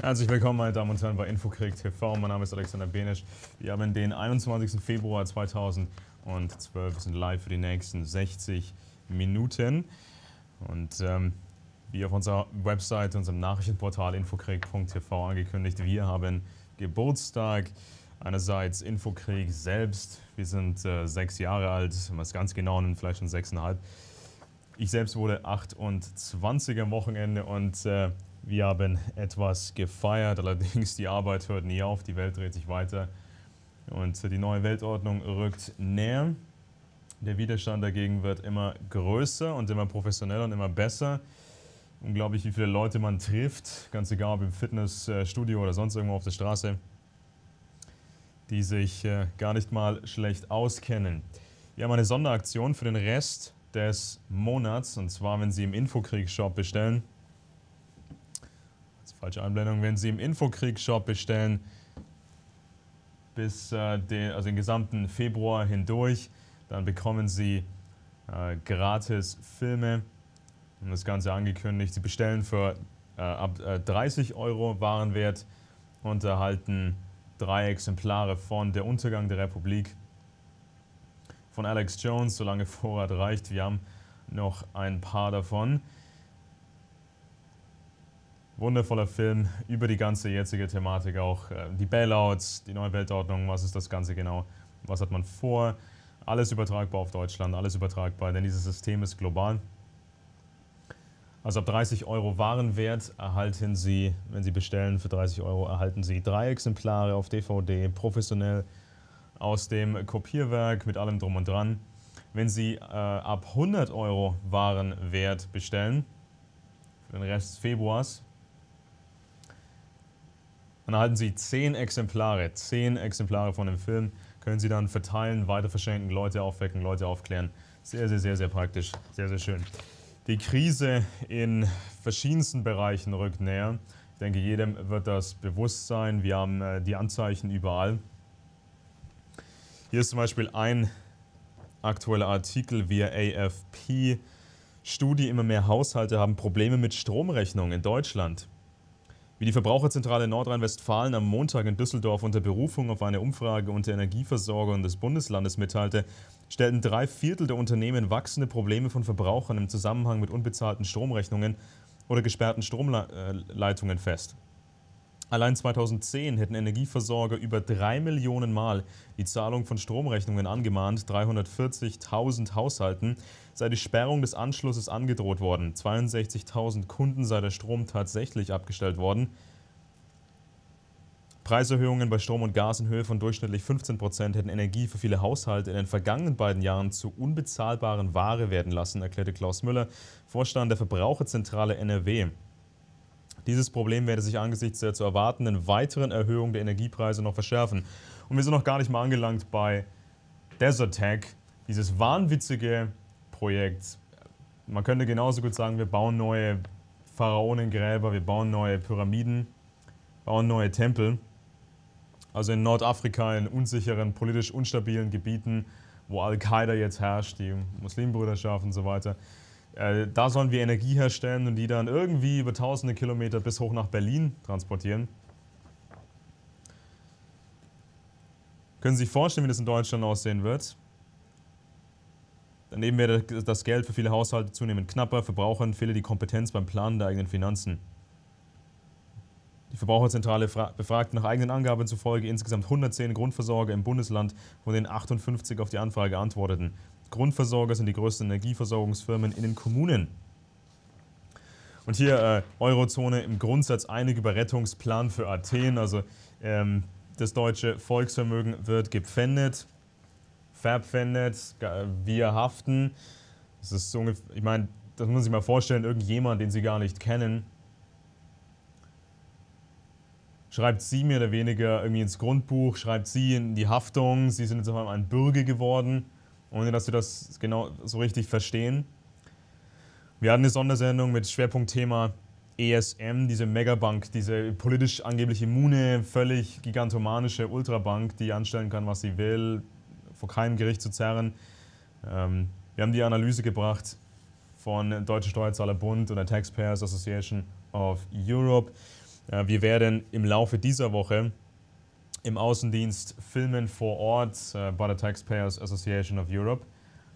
Herzlich willkommen, meine Damen und Herren, bei Infokrieg TV. Mein Name ist Alexander Benisch. Wir haben den 21. Februar 2012. Wir sind live für die nächsten 60 Minuten. Und wie auf unserer Website, unserem Nachrichtenportal infokrieg.tv angekündigt, wir haben Geburtstag. Einerseits Infokrieg selbst. Wir sind 6 Jahre alt, wenn wir es ganz genau nennen, vielleicht schon 6,5. Ich selbst wurde 28 am Wochenende und wir haben etwas gefeiert, allerdings die Arbeit hört nie auf, die Welt dreht sich weiter und die neue Weltordnung rückt näher. Der Widerstand dagegen wird immer größer und immer professioneller und immer besser. Unglaublich, wie viele Leute man trifft, ganz egal ob im Fitnessstudio oder sonst irgendwo auf der Straße, die sich gar nicht mal schlecht auskennen. Wir haben eine Sonderaktion für den Rest des Monats, und zwar, wenn Sie im Infokrieg-Shop bestellen. Falsche Einblendung. Wenn Sie im Infokrieg-Shop bestellen, bis den gesamten Februar hindurch, dann bekommen Sie gratis Filme. Und das Ganze angekündigt. Sie bestellen für ab 30 € Warenwert und erhalten 3 Exemplare von Der Untergang der Republik von Alex Jones, solange Vorrat reicht. Wir haben noch ein paar davon. Wundervoller Film über die ganze jetzige Thematik auch. Die Bailouts, die neue Weltordnung, was ist das Ganze genau, was hat man vor. Alles übertragbar auf Deutschland, alles übertragbar, denn dieses System ist global. Also ab 30 € Warenwert erhalten Sie, wenn Sie bestellen für 30 €, erhalten Sie 3 Exemplare auf DVD, professionell aus dem Kopierwerk mit allem drum und dran. Wenn Sie ab 100 € Warenwert bestellen, für den Rest des Februars, dann erhalten Sie 10 Exemplare. 10 Exemplare von dem Film können Sie dann verteilen, weiter verschenken, Leute aufwecken, Leute aufklären. Sehr, sehr, sehr, sehr praktisch. Sehr, sehr schön. Die Krise in verschiedensten Bereichen rückt näher. Ich denke, jedem wird das bewusst sein. Wir haben die Anzeichen überall. Hier ist zum Beispiel ein aktueller Artikel via AFP. Studie: Immer mehr Haushalte haben Probleme mit Stromrechnungen in Deutschland. Wie die Verbraucherzentrale Nordrhein-Westfalen am Montag in Düsseldorf unter Berufung auf eine Umfrage unter Energieversorgern des Bundeslandes mitteilte, stellten 3/4 der Unternehmen wachsende Probleme von Verbrauchern im Zusammenhang mit unbezahlten Stromrechnungen oder gesperrten Stromleitungen fest. Allein 2010 hätten Energieversorger über 3 Millionen Mal die Zahlung von Stromrechnungen angemahnt. 340.000 Haushalten sei die Sperrung des Anschlusses angedroht worden. 62.000 Kunden sei der Strom tatsächlich abgestellt worden. Preiserhöhungen bei Strom und Gas in Höhe von durchschnittlich 15% hätten Energie für viele Haushalte in den vergangenen beiden Jahren zu unbezahlbaren Ware werden lassen, erklärte Klaus Müller, Vorstand der Verbraucherzentrale NRW. Dieses Problem werde sich angesichts der zu erwartenden weiteren Erhöhung der Energiepreise noch verschärfen. Und wir sind noch gar nicht mal angelangt bei Desertec, dieses wahnwitzige Projekt. Man könnte genauso gut sagen, wir bauen neue Pharaonengräber, wir bauen neue Pyramiden, bauen neue Tempel. Also in Nordafrika, in unsicheren, politisch unstabilen Gebieten, wo Al-Qaida jetzt herrscht, die Muslimbrüderschaft und so weiter. Da sollen wir Energie herstellen und die dann irgendwie über tausende Kilometer bis hoch nach Berlin transportieren. Können Sie sich vorstellen, wie das in Deutschland aussehen wird? Daneben werde das Geld für viele Haushalte zunehmend knapper, Verbrauchern fehle die Kompetenz beim Planen der eigenen Finanzen. Die Verbraucherzentrale befragt nach eigenen Angaben zufolge insgesamt 110 Grundversorger im Bundesland, von denen 58 auf die Anfrage antworteten. Grundversorger sind die größten Energieversorgungsfirmen in den Kommunen. Und hier Eurozone im Grundsatz einig über Rettungsplan für Athen. Also das deutsche Volksvermögen wird gepfändet, verpfändet, wir haften. Das ist so ungefähr, ich meine, das muss man sich mal vorstellen, irgendjemand, den Sie gar nicht kennen, schreibt Sie mehr oder weniger irgendwie ins Grundbuch, schreibt Sie in die Haftung, Sie sind jetzt auf einmal ein Bürger geworden, ohne dass Sie das genau so richtig verstehen. Wir hatten eine Sondersendung mit Schwerpunktthema ESM, diese Megabank, diese politisch angeblich immune, völlig gigantomanische Ultrabank, die anstellen kann, was sie will, vor keinem Gericht zu zerren. Wir haben die Analyse gebracht von Deutscher Steuerzahlerbund und der Taxpayers Association of Europe. Wir werden im Laufe dieser Woche im Außendienst filmen vor Ort bei der Taxpayers Association of Europe,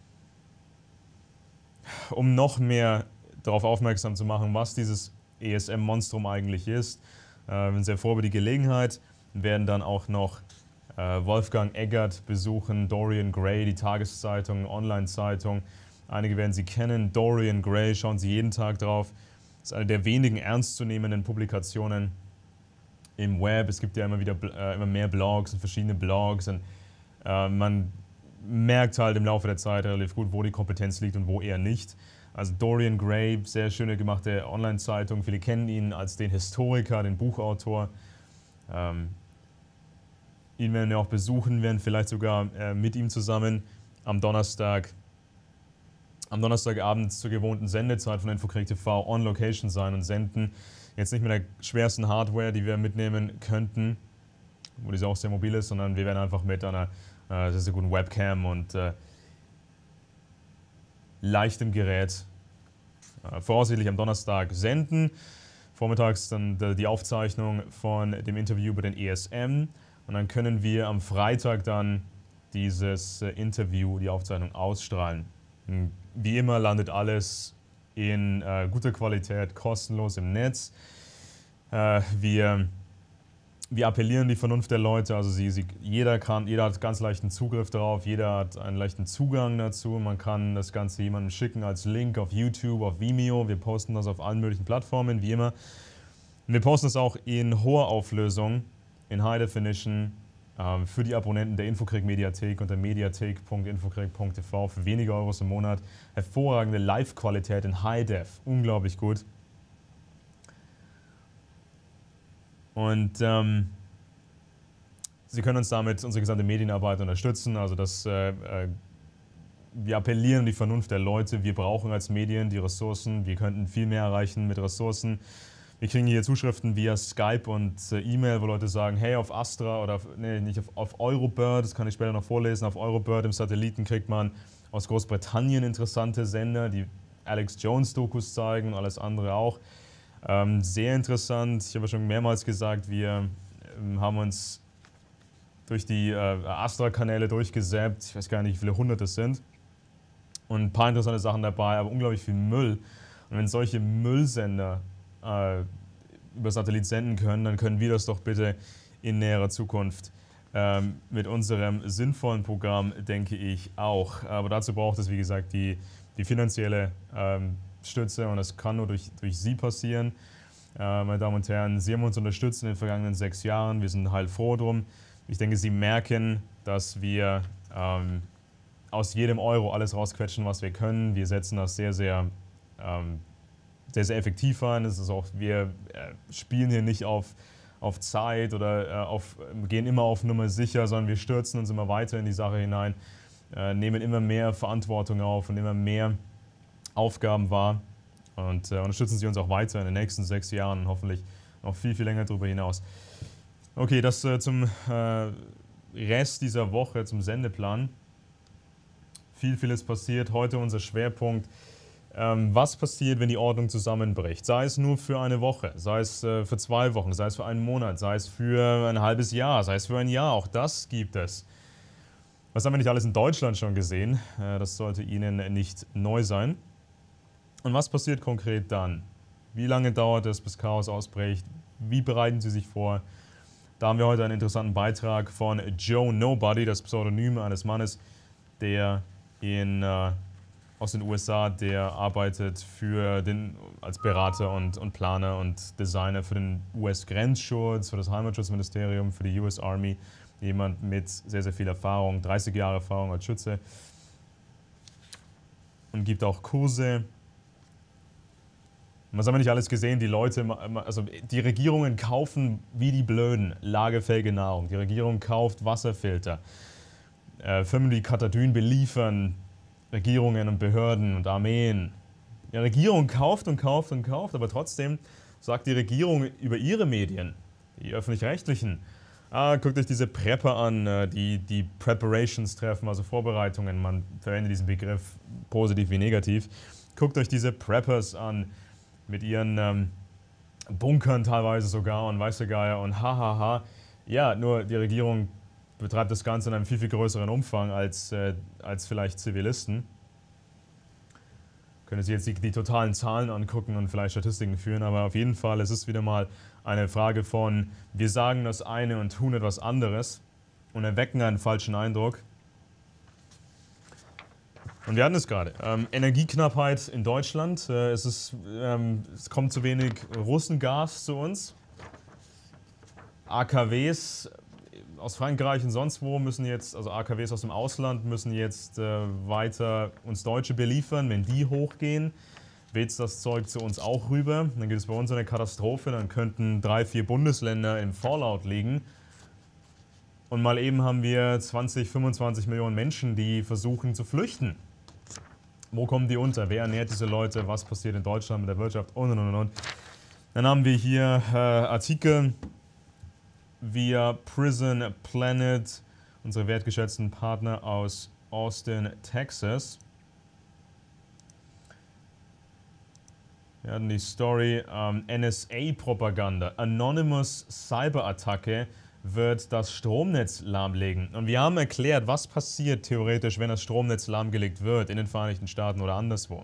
um noch mehr darauf aufmerksam zu machen, was dieses ESM-Monstrum eigentlich ist. Wir sind sehr froh über die Gelegenheit, werden dann auch noch Wolfgang Eggert besuchen, Dorian Gray, die Tageszeitung, Online-Zeitung. Einige werden sie kennen. Dorian Gray, schauen Sie jeden Tag drauf. Das ist eine der wenigen ernstzunehmenden Publikationen im Web. Es gibt ja immer wieder immer mehr Blogs und verschiedene Blogs. Und man merkt halt im Laufe der Zeit relativ gut, wo die Kompetenz liegt und wo eher nicht. Also Dorian Gray, sehr schöne gemachte Online-Zeitung. Viele kennen ihn als den Historiker, den Buchautor. Ihn werden wir auch besuchen, werden vielleicht sogar mit ihm zusammen am Donnerstagabend zur gewohnten Sendezeit von Infokrieg TV on Location sein und senden. Jetzt nicht mit der schwersten Hardware, die wir mitnehmen könnten, wo diese auch sehr mobil ist, sondern wir werden einfach mit einer sehr, sehr guten Webcam und leichtem Gerät voraussichtlich am Donnerstag senden. Vormittags dann die Aufzeichnung von dem Interview über den ESM und dann können wir am Freitag dann dieses Interview, die Aufzeichnung ausstrahlen. Wie immer landet alles in guter Qualität, kostenlos im Netz. Wir appellieren die Vernunft der Leute, also jeder hat ganz leichten Zugriff darauf, jeder hat einen leichten Zugang dazu. Man kann das Ganze jemandem schicken als Link auf YouTube, auf Vimeo. Wir posten das auf allen möglichen Plattformen, wie immer. Und wir posten es auch in hoher Auflösung, in High Definition, für die Abonnenten der Infokrieg-Mediathek unter mediathek.infokrieg.tv für wenige Euros im Monat. Hervorragende Live-Qualität in High Def, unglaublich gut. Und Sie können uns damit unsere gesamte Medienarbeit unterstützen. Also wir appellieren an die Vernunft der Leute. Wir brauchen als Medien die Ressourcen. Wir könnten viel mehr erreichen mit Ressourcen. Wir kriegen hier Zuschriften via Skype und E-Mail, wo Leute sagen, hey, auf Astra oder auf Eurobird, das kann ich später noch vorlesen, auf Eurobird im Satelliten kriegt man aus Großbritannien interessante Sender, die Alex Jones Dokus zeigen und alles andere auch. Sehr interessant. Ich habe ja schon mehrmals gesagt, wir haben uns durch die Astra-Kanäle durchgesäppt. Ich weiß gar nicht, wie viele hundert es sind. Und ein paar interessante Sachen dabei, aber unglaublich viel Müll. Und wenn solche Müllsender über Satellit senden können, dann können wir das doch bitte in näherer Zukunft mit unserem sinnvollen Programm, denke ich, auch. Aber dazu braucht es, wie gesagt, die finanzielle Stütze und das kann nur durch Sie passieren. Meine Damen und Herren, Sie haben uns unterstützt in den vergangenen 6 Jahren. Wir sind heilfroh drum. Ich denke, Sie merken, dass wir aus jedem Euro alles rausquetschen, was wir können. Wir setzen das sehr, sehr effektiv ein. Das ist auch, wir spielen hier nicht auf Zeit oder gehen immer auf Nummer sicher, sondern wir stürzen uns immer weiter in die Sache hinein, nehmen immer mehr Verantwortung auf und immer mehr Aufgaben wahr und unterstützen Sie uns auch weiter in den nächsten 6 Jahren und hoffentlich noch viel, viel länger darüber hinaus. Okay, das zum Rest dieser Woche, zum Sendeplan. Vieles passiert. Heute unser Schwerpunkt. Was passiert, wenn die Ordnung zusammenbricht? Sei es nur für eine Woche, sei es für 2 Wochen, sei es für einen Monat, sei es für ein halbes Jahr, sei es für ein Jahr. Auch das gibt es. Was haben wir nicht alles in Deutschland schon gesehen? Das sollte Ihnen nicht neu sein. Und was passiert konkret dann? Wie lange dauert es, bis Chaos ausbricht? Wie bereiten Sie sich vor? Da haben wir heute einen interessanten Beitrag von Joe Nobody, das Pseudonym eines Mannes, der aus den USA, der arbeitet als Berater und Planer und Designer für den US-Grenzschutz, für das Heimatschutzministerium, für die US Army. Jemand mit sehr, sehr viel Erfahrung, 30 Jahre Erfahrung als Schütze und gibt auch Kurse. Was haben wir nicht alles gesehen? Die Regierungen kaufen wie die Blöden lagerfähige Nahrung. Die Regierung kauft Wasserfilter. Firmen wie Katadyn beliefern Regierungen und Behörden und Armeen. Die Regierung kauft und kauft und kauft, aber trotzdem sagt die Regierung über ihre Medien, die öffentlich-rechtlichen, guckt euch diese Prepper an, die Preparations treffen, also Vorbereitungen. Man verwendet diesen Begriff positiv wie negativ. Guckt euch diese Preppers an mit ihren bunkern teilweise sogar und weiß der Geier und hahaha. Ja, nur die Regierung betreibt das Ganze in einem viel, viel größeren Umfang als vielleicht Zivilisten. Können Sie jetzt die totalen Zahlen angucken und vielleicht Statistiken führen, aber auf jeden Fall, es ist wieder mal eine Frage von, wir sagen das eine und tun etwas anderes und erwecken einen falschen Eindruck. Und wir hatten es gerade. Energieknappheit in Deutschland. Es kommt zu wenig Russengas zu uns. AKWs aus Frankreich und sonst wo müssen jetzt, also AKWs aus dem Ausland müssen jetzt weiter uns Deutsche beliefern. Wenn die hochgehen, weht das Zeug zu uns auch rüber. Dann gibt es bei uns eine Katastrophe. Dann könnten 3, 4 Bundesländer im Fallout liegen. Und mal eben haben wir 20, 25 Millionen Menschen, die versuchen zu flüchten. Wo kommen die unter? Wer ernährt diese Leute? Was passiert in Deutschland mit der Wirtschaft? Und. Dann haben wir hier Artikel via Prison Planet, unsere wertgeschätzten Partner aus Austin, Texas. Wir hatten die Story NSA-Propaganda, Anonymous Cyberattacke wird das Stromnetz lahmlegen. Und wir haben erklärt, was passiert theoretisch, wenn das Stromnetz lahmgelegt wird in den Vereinigten Staaten oder anderswo.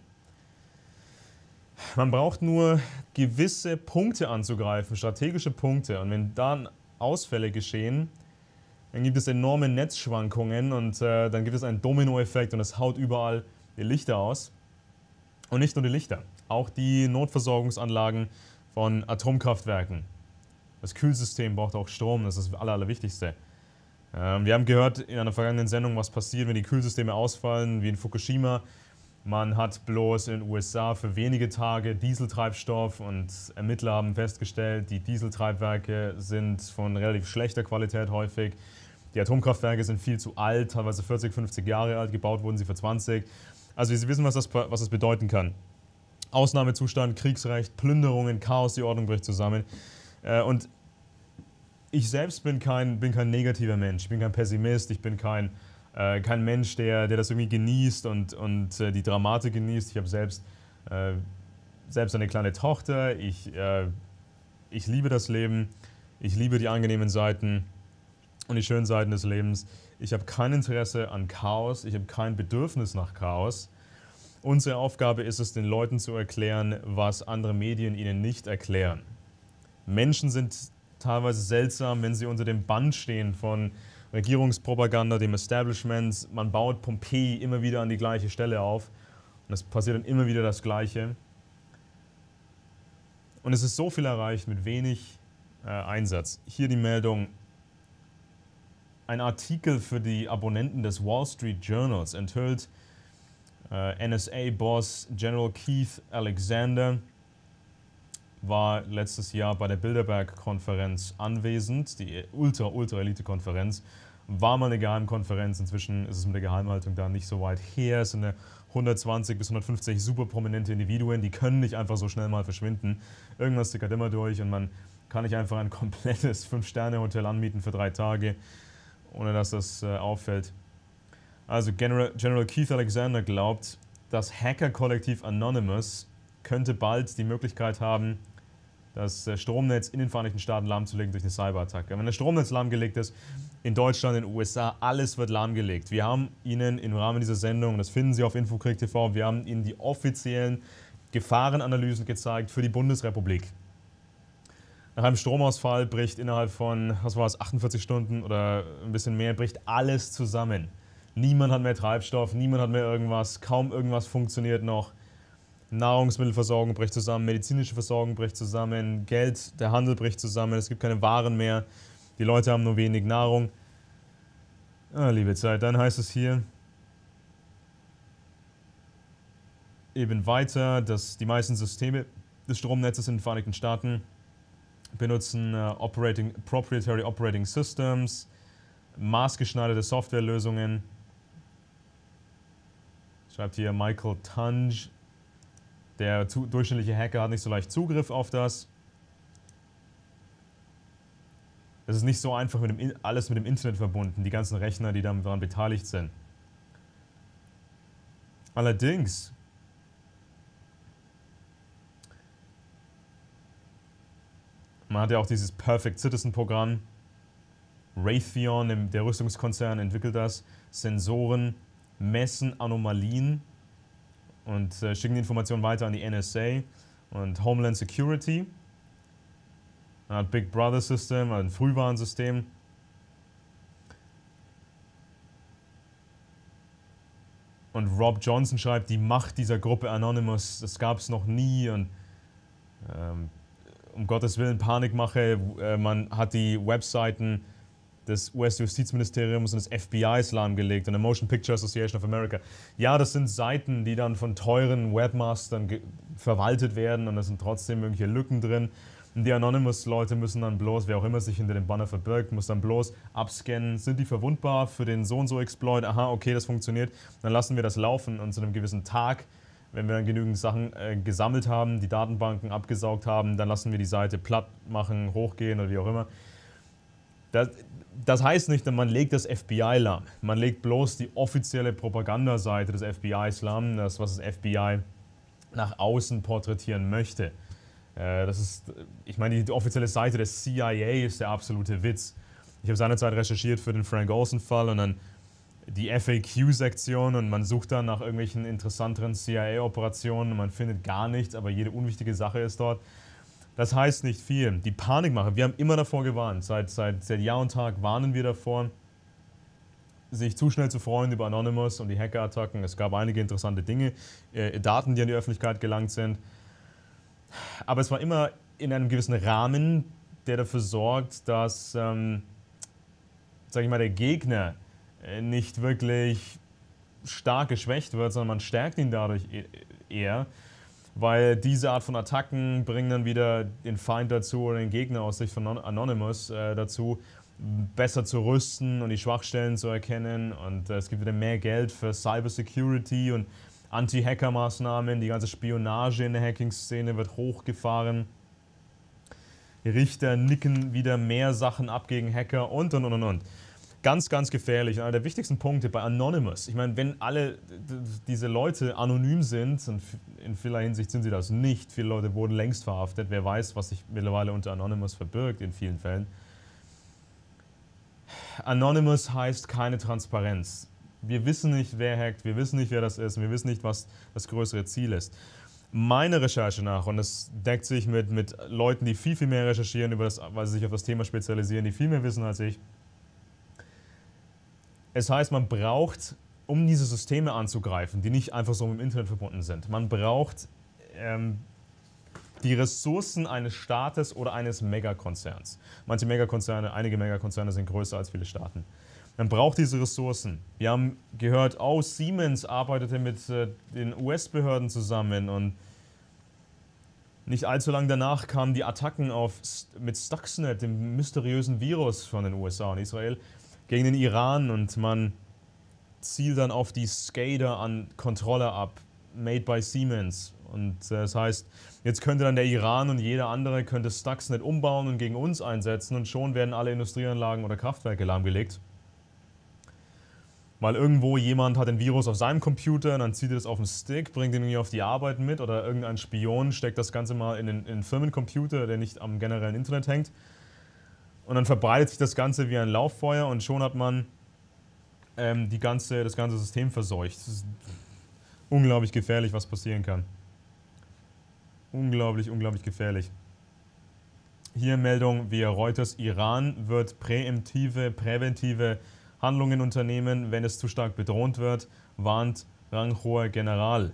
Man braucht nur gewisse Punkte anzugreifen, strategische Punkte. Und wenn dann Ausfälle geschehen, dann gibt es enorme Netzschwankungen und dann gibt es einen Dominoeffekt und es haut überall die Lichter aus. Und nicht nur die Lichter, auch die Notversorgungsanlagen von Atomkraftwerken. Das Kühlsystem braucht auch Strom, das ist das Allerwichtigste. Wir haben gehört in einer vergangenen Sendung, was passiert, wenn die Kühlsysteme ausfallen, wie in Fukushima. Man hat bloß in den USA für wenige Tage Dieseltreibstoff und Ermittler haben festgestellt, die Dieseltreibwerke sind von relativ schlechter Qualität häufig. Die Atomkraftwerke sind viel zu alt, teilweise 40, 50 Jahre alt, gebaut wurden sie für 20. Also Sie wissen, was das bedeuten kann. Ausnahmezustand, Kriegsrecht, Plünderungen, Chaos, die Ordnung bricht zusammen. Und ich selbst bin kein negativer Mensch, ich bin kein Pessimist, ich bin kein Mensch, der das irgendwie genießt und die Dramatik genießt. Ich habe selbst eine kleine Tochter, ich liebe das Leben, ich liebe die angenehmen Seiten und die schönen Seiten des Lebens. Ich habe kein Interesse an Chaos, ich habe kein Bedürfnis nach Chaos. Unsere Aufgabe ist es, den Leuten zu erklären, was andere Medien ihnen nicht erklären. Menschen sind teilweise seltsam, wenn sie unter dem Bann stehen von Regierungspropaganda, dem Establishment. Man baut Pompeji immer wieder an die gleiche Stelle auf und es passiert dann immer wieder das Gleiche. Und es ist so viel erreicht mit wenig Einsatz. Hier die Meldung, ein Artikel für die Abonnenten des Wall Street Journals enthüllt NSA-Boss General Keith Alexander war letztes Jahr bei der Bilderberg-Konferenz anwesend, die Ultra-Elite-Konferenz. War mal eine Geheimkonferenz, inzwischen ist es mit der Geheimhaltung da nicht so weit her. Es sind 120 bis 150 super prominente Individuen, die können nicht einfach so schnell mal verschwinden. Irgendwas tickert immer durch und man kann nicht einfach ein komplettes 5-Sterne-Hotel anmieten für 3 Tage, ohne dass das auffällt. Also General Keith Alexander glaubt, das Hacker-Kollektiv Anonymous könnte bald die Möglichkeit haben, das Stromnetz in den Vereinigten Staaten lahmzulegen durch eine Cyberattacke. Wenn das Stromnetz lahmgelegt ist, in Deutschland, in den USA, alles wird lahmgelegt. Wir haben Ihnen im Rahmen dieser Sendung, das finden Sie auf Infokrieg TV, wir haben Ihnen die offiziellen Gefahrenanalysen gezeigt für die Bundesrepublik. Nach einem Stromausfall bricht innerhalb von, 48 Stunden oder ein bisschen mehr, bricht alles zusammen. Niemand hat mehr Treibstoff, niemand hat mehr irgendwas, kaum irgendwas funktioniert noch. Nahrungsmittelversorgung bricht zusammen, medizinische Versorgung bricht zusammen, Geld, der Handel bricht zusammen, es gibt keine Waren mehr, die Leute haben nur wenig Nahrung. Liebe Zeit, dann heißt es hier eben weiter, dass die meisten Systeme des Stromnetzes in den Vereinigten Staaten benutzen Proprietary Operating Systems, maßgeschneiderte Softwarelösungen. Schreibt hier Michael Tunge. Der durchschnittliche Hacker hat nicht so leicht Zugriff auf das. Es ist nicht so einfach alles mit dem Internet verbunden, die ganzen Rechner, die daran beteiligt sind. Allerdings Man hat ja auch dieses Perfect Citizen Programm. Raytheon, der Rüstungskonzern, entwickelt das. Sensoren messen Anomalien und schicken die Informationen weiter an die NSA und Homeland Security. Man hat Big Brother System, ein Frühwarnsystem. Und Rob Johnson schreibt, die Macht dieser Gruppe Anonymous, das gab es noch nie. Und um Gottes Willen, Panikmache. Man hat die Webseiten des US-Justizministeriums und des FBIs lahmgelegt und der Motion Picture Association of America. Ja, das sind Seiten, die dann von teuren Webmastern verwaltet werden und da sind trotzdem irgendwelche Lücken drin. Und die Anonymous-Leute müssen dann bloß, wer auch immer sich hinter dem Banner verbirgt, muss dann bloß abscannen, sind die verwundbar für den So-und-so-Exploit, aha, okay, das funktioniert, dann lassen wir das laufen und zu einem gewissen Tag, wenn wir dann genügend Sachen gesammelt haben, die Datenbanken abgesaugt haben, dann lassen wir die Seite platt machen, hochgehen oder wie auch immer. Das heißt nicht, man legt das FBI lahm. Man legt bloß die offizielle Propagandaseite des FBIs lahm, das, was das FBI nach außen porträtieren möchte. Das ist, ich meine, die offizielle Seite des CIA ist der absolute Witz. Ich habe seinerzeit recherchiert für den Frank Olsen-Fall und dann die FAQ-Sektion und man sucht dann nach irgendwelchen interessanteren CIA-Operationen und man findet gar nichts, aber jede unwichtige Sache ist dort. Das heißt nicht viel. Die Panikmache, wir haben immer davor gewarnt. Seit Jahr und Tag warnen wir davor, sich zu schnell zu freuen über Anonymous und die Hackerattacken. Es gab einige interessante Dinge, Daten, die an die Öffentlichkeit gelangt sind. Aber es war immer in einem gewissen Rahmen, der dafür sorgt, dass, sage ich mal, der Gegner nicht wirklich stark geschwächt wird, sondern man stärkt ihn dadurch eher. Weil diese Art von Attacken bringen dann wieder den Feind dazu oder den Gegner aus Sicht von Anonymous dazu, besser zu rüsten und die Schwachstellen zu erkennen. Und es gibt wieder mehr Geld für Cybersecurity und Anti-Hacker-Maßnahmen. Die ganze Spionage in der Hacking-Szene wird hochgefahren. Die Richter nicken wieder mehr Sachen ab gegen Hacker und. Ganz, ganz gefährlich. Einer der wichtigsten Punkte bei Anonymous. Ich meine, wenn alle diese Leute anonym sind, und in vieler Hinsicht sind sie das nicht, viele Leute wurden längst verhaftet, wer weiß, was sich mittlerweile unter Anonymous verbirgt in vielen Fällen. Anonymous heißt keine Transparenz. Wir wissen nicht, wer hackt, wir wissen nicht, wer das ist, wir wissen nicht, was das größere Ziel ist. Meine Recherche nach, und das deckt sich mit Leuten, die viel, viel mehr recherchieren, weil sie sich auf das Thema spezialisieren, die viel mehr wissen als ich. Es heißt, man braucht, um diese Systeme anzugreifen, die nicht einfach so mit dem Internet verbunden sind, man braucht die Ressourcen eines Staates oder eines Megakonzerns. Einige Megakonzerne sind größer als viele Staaten. Man braucht diese Ressourcen. Wir haben gehört, oh, Siemens arbeitete mit den US-Behörden zusammen und nicht allzu lange danach kamen die Attacken mit Stuxnet, dem mysteriösen Virus von den USA und Israel, gegen den Iran und man zielt dann auf die SCADA an Controller ab, made by Siemens. Und das heißt, jetzt könnte dann der Iran und jeder andere könnte Stuxnet umbauen und gegen uns einsetzen und schon werden alle Industrieanlagen oder Kraftwerke lahmgelegt. Weil irgendwo jemand hat ein Virus auf seinem Computer und dann zieht er das auf den Stick, bringt ihn irgendwie auf die Arbeit mit oder irgendein Spion steckt das Ganze mal in den Firmencomputer, der nicht am generellen Internet hängt. Und dann verbreitet sich das Ganze wie ein Lauffeuer und schon hat man das ganze System verseucht. Das ist unglaublich gefährlich, was passieren kann. Unglaublich, unglaublich gefährlich. Hier Meldung via Reuters: Iran wird präventive Handlungen unternehmen, wenn es zu stark bedroht wird, warnt ranghoher General.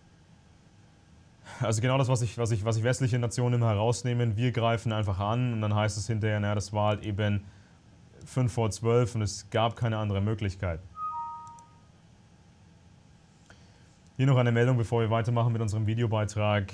Also genau das, was sich westliche Nationen immer herausnehmen. Wir greifen einfach an und dann heißt es hinterher, naja, das war halt eben 5 vor 12 und es gab keine andere Möglichkeit. Hier noch eine Meldung, bevor wir weitermachen mit unserem Videobeitrag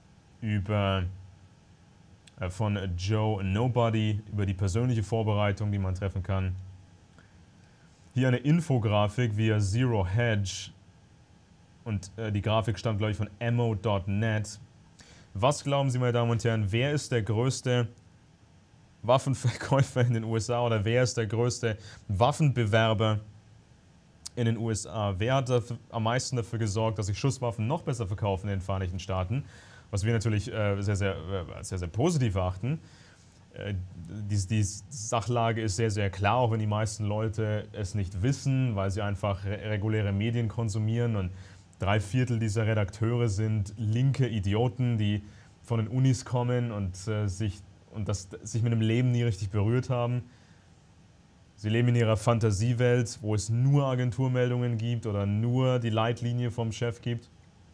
von Joe Nobody über die persönliche Vorbereitung, die man treffen kann. Hier eine Infografik via Zero Hedge und die Grafik stammt, glaube ich, von ammo.net. Was glauben Sie, meine Damen und Herren, wer ist der größte Waffenverkäufer in den USA oder wer ist der größte Waffenbewerber in den USA? Wer hat am meisten dafür gesorgt, dass sich Schusswaffen noch besser verkaufen in den Vereinigten Staaten? Was wir natürlich sehr, sehr positiv achten. Die Sachlage ist sehr, sehr klar, auch wenn die meisten Leute es nicht wissen, weil sie einfach reguläre Medien konsumieren und 3/4 dieser Redakteure sind linke Idioten, die von den Unis kommen und sich mit dem Leben nie richtig berührt haben. Sie leben in ihrer Fantasiewelt, wo es nur Agenturmeldungen gibt oder nur die Leitlinie vom Chef gibt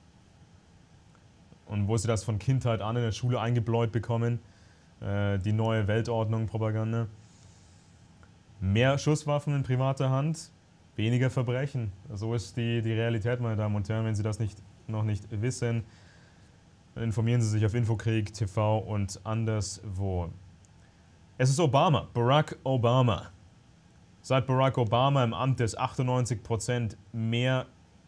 und wo sie das von Kindheit an in der Schule eingebläut bekommen. Die neue Weltordnung, Propaganda. Mehr Schusswaffen in privater Hand, weniger Verbrechen. So ist die Realität, meine Damen und Herren. Wenn Sie das noch nicht wissen, dann informieren Sie sich auf Infokrieg TV und anderswo. Es ist Obama, Barack Obama. Seit Barack Obama im Amt ist 98% mehr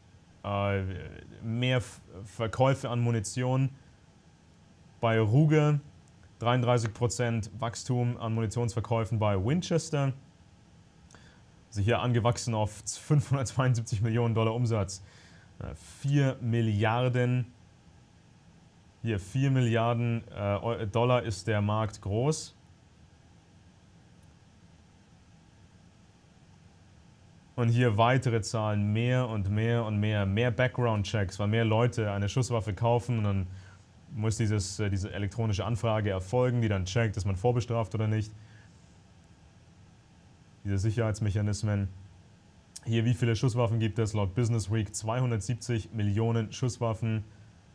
Verkäufe an Munition bei Ruger, 33% Wachstum an Munitionsverkäufen bei Winchester. Also hier angewachsen auf 572 Millionen Dollar Umsatz. 4 Milliarden Dollar ist der Markt groß. Und hier weitere Zahlen, mehr und mehr und mehr. Mehr Background-Checks, weil mehr Leute eine Schusswaffe kaufen und dann muss diese elektronische Anfrage erfolgen, die dann checkt, ist man vorbestraft oder nicht. Diese Sicherheitsmechanismen. Hier, wie viele Schusswaffen gibt es? Laut Business Week 270 Millionen Schusswaffen.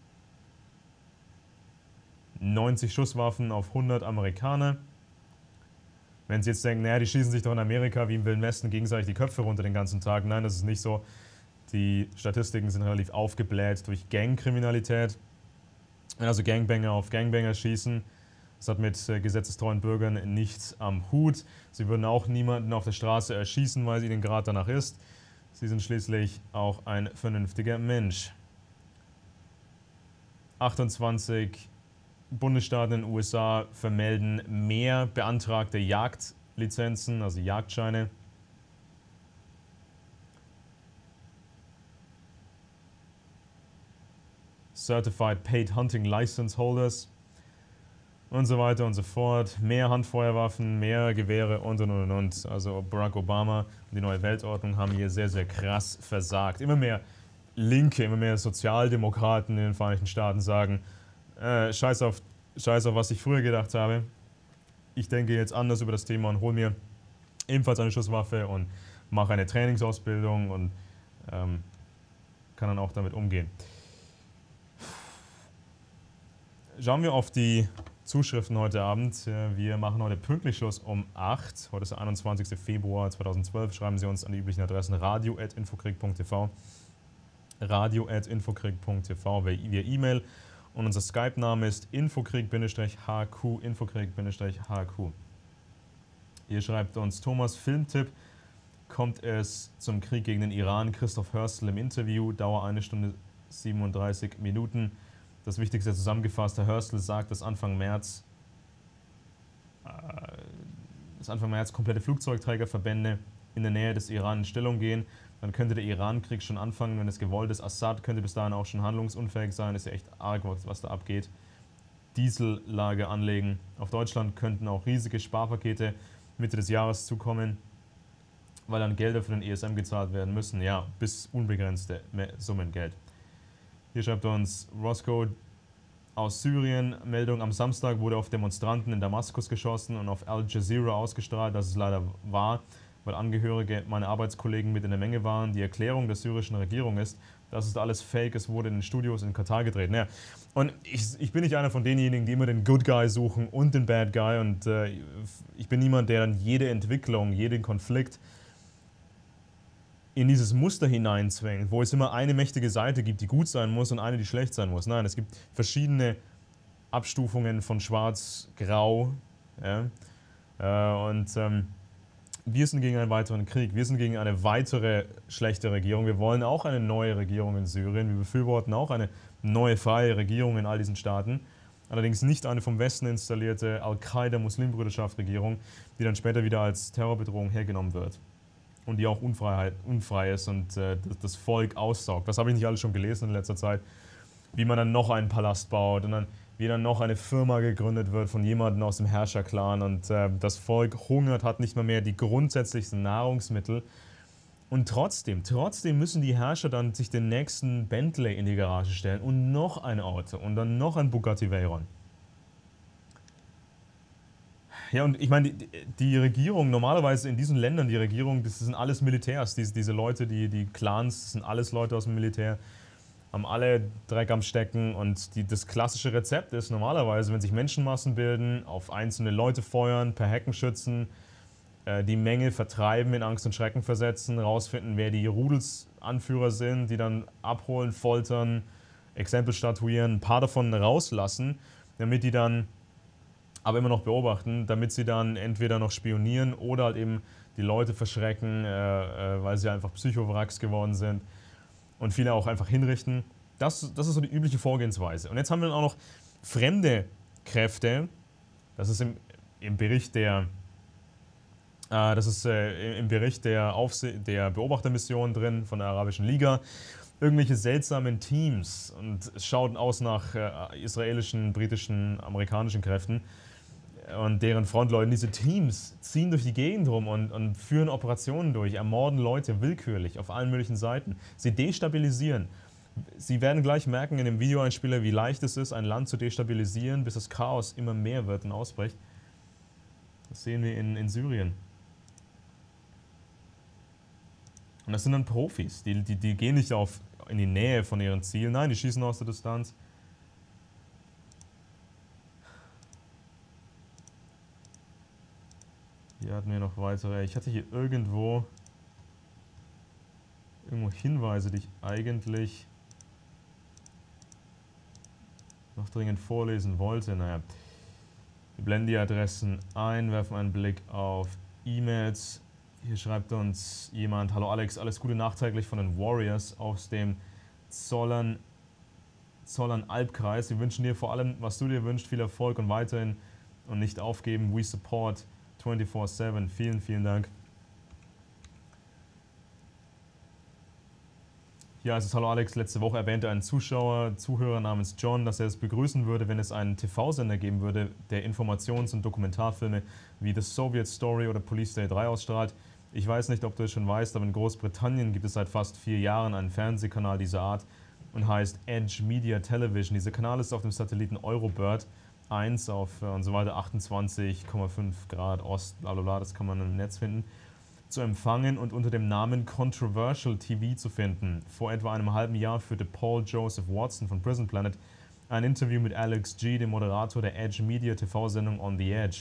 90 Schusswaffen auf 100 Amerikaner. Wenn Sie jetzt denken, naja, die schießen sich doch in Amerika wie im Wilden Westen gegenseitig die Köpfe runter den ganzen Tag. Nein, das ist nicht so. Die Statistiken sind relativ aufgebläht durch Gangkriminalität. Wenn also Gangbanger auf Gangbanger schießen, das hat mit gesetzestreuen Bürgern nichts am Hut. Sie würden auch niemanden auf der Straße erschießen, weil es ihnen gerade danach ist. Sie sind schließlich auch ein vernünftiger Mensch. 28 Bundesstaaten in den USA vermelden mehr beantragte Jagdlizenzen, also Jagdscheine. Certified Paid Hunting License Holders und so weiter und so fort. Mehr Handfeuerwaffen, mehr Gewehre und. Also Barack Obama und die neue Weltordnung haben hier sehr, sehr krass versagt. Immer mehr Linke, immer mehr Sozialdemokraten in den Vereinigten Staaten sagen, scheiß auf, was ich früher gedacht habe. Ich denke jetzt anders über das Thema und hole mir ebenfalls eine Schusswaffe und mache eine Trainingsausbildung und kann dann auch damit umgehen. Schauen wir auf die Zuschriften heute Abend. Wir machen heute pünktlich Schluss um 8. Heute ist der 21. Februar 2012. Schreiben Sie uns an die üblichen Adressen radio@infokrieg.tv, radio@infokrieg.tv via E-Mail. Und unser Skype-Name ist infokrieg-hq, infokrieg-hq. Hier schreibt uns Thomas, Filmtipp. Kommt es zum Krieg gegen den Iran? Christoph Hörstel im Interview, Dauer 1 Stunde 37 Minuten. Das Wichtigste zusammengefasst, Herr Hörstel sagt, dass Anfang März komplette Flugzeugträgerverbände in der Nähe des Iran in Stellung gehen. Dann könnte der Iran-Krieg schon anfangen, wenn es gewollt ist. Assad könnte bis dahin auch schon handlungsunfähig sein. Ist ja echt arg, was da abgeht. Diesellager anlegen. Auf Deutschland könnten auch riesige Sparpakete Mitte des Jahres zukommen, weil dann Gelder für den ESM gezahlt werden müssen. Ja, bis unbegrenzte Summen Geld. Hier schreibt uns Roscoe aus Syrien. Meldung: Am Samstag wurde auf Demonstranten in Damaskus geschossen und auf Al Jazeera ausgestrahlt. Das ist leider wahr, weil Angehörige meiner Arbeitskollegen mit in der Menge waren. Die Erklärung der syrischen Regierung ist, das ist alles Fake, es wurde in den Studios in Katar gedreht. Naja, und ich bin nicht einer von denjenigen, die immer den Good Guy suchen und den Bad Guy. Und ich bin niemand, der dann jede Entwicklung, jeden Konflikt in dieses Muster hineinzwängt, wo es immer eine mächtige Seite gibt, die gut sein muss und eine, die schlecht sein muss. Nein, es gibt verschiedene Abstufungen von Schwarz-Grau. Ja? Wir sind gegen einen weiteren Krieg, wir sind gegen eine weitere schlechte Regierung. Wir wollen auch eine neue Regierung in Syrien, wir befürworten auch eine neue freie Regierung in all diesen Staaten. Allerdings nicht eine vom Westen installierte Al-Qaida-Muslimbrüderschaft-Regierung, die dann später wieder als Terrorbedrohung hergenommen wird. Und die auch unfrei ist und das Volk aussaugt. Das habe ich nicht alles schon gelesen in letzter Zeit. Wie man dann noch einen Palast baut und dann wie dann noch eine Firma gegründet wird von jemandem aus dem Herrscherclan und das Volk hungert, hat nicht mal mehr die grundsätzlichsten Nahrungsmittel. Und trotzdem müssen die Herrscher dann sich den nächsten Bentley in die Garage stellen und noch ein Auto und dann noch ein Bugatti Veyron. Ja, und ich meine, die Regierung, normalerweise in diesen Ländern, die Regierung, das sind alles Militärs, diese Leute, die Clans, das sind alles Leute aus dem Militär, haben alle Dreck am Stecken und das klassische Rezept ist normalerweise, wenn sich Menschenmassen bilden, auf einzelne Leute feuern, per Heckenschützen, die Menge vertreiben, in Angst und Schrecken versetzen, rausfinden, wer die Rudelsanführer sind, die dann abholen, foltern, Exempel statuieren, ein paar davon rauslassen, damit die dann aber immer noch beobachten, damit sie dann entweder noch spionieren oder halt eben die Leute verschrecken, weil sie einfach Psychowracks geworden sind und viele auch einfach hinrichten. Das ist so die übliche Vorgehensweise. Und jetzt haben wir dann auch noch fremde Kräfte. Das ist im Bericht der der Beobachtermission drin von der Arabischen Liga. Irgendwelche seltsamen Teams und es schaut aus nach israelischen, britischen, amerikanischen Kräften und deren Frontleuten. Diese Teams ziehen durch die Gegend rum und führen Operationen durch, ermorden Leute willkürlich auf allen möglichen Seiten. Sie destabilisieren. Sie werden gleich merken in dem Videoeinspieler, wie leicht es ist, ein Land zu destabilisieren, bis das Chaos immer mehr wird und ausbricht. Das sehen wir in Syrien. Und das sind dann Profis, die gehen nicht in die Nähe von ihren Zielen, nein, die schießen aus der Distanz. Hier hatten wir noch weitere. Ich hatte hier irgendwo Hinweise, die ich eigentlich noch dringend vorlesen wollte. Naja, wir blenden die Adressen ein, werfen einen Blick auf E-Mails. Hier schreibt uns jemand: Hallo Alex, alles Gute nachträglich von den Warriors aus dem Zollern-Albkreis. Wir wünschen dir vor allem, was du dir wünschst, viel Erfolg und weiterhin und nicht aufgeben. We support 24/7. Vielen, vielen Dank. Hier heißt es: Hallo Alex, letzte Woche erwähnte ein Zuhörer namens John, dass er es begrüßen würde, wenn es einen TV-Sender geben würde, der Informations- und Dokumentarfilme wie The Soviet Story oder Police Day 3 ausstrahlt. Ich weiß nicht, ob du es schon weißt, aber in Großbritannien gibt es seit fast 4 Jahren einen Fernsehkanal dieser Art und heißt Edge Media Television. Dieser Kanal ist auf dem Satelliten Eurobird 1 auf und so weiter 28,5 Grad Ost, blablabla, das kann man im Netz finden, zu empfangen und unter dem Namen Controversial TV zu finden. Vor etwa einem halben Jahr führte Paul Joseph Watson von Prison Planet ein Interview mit Alex G., dem Moderator der Edge Media TV-Sendung On the Edge.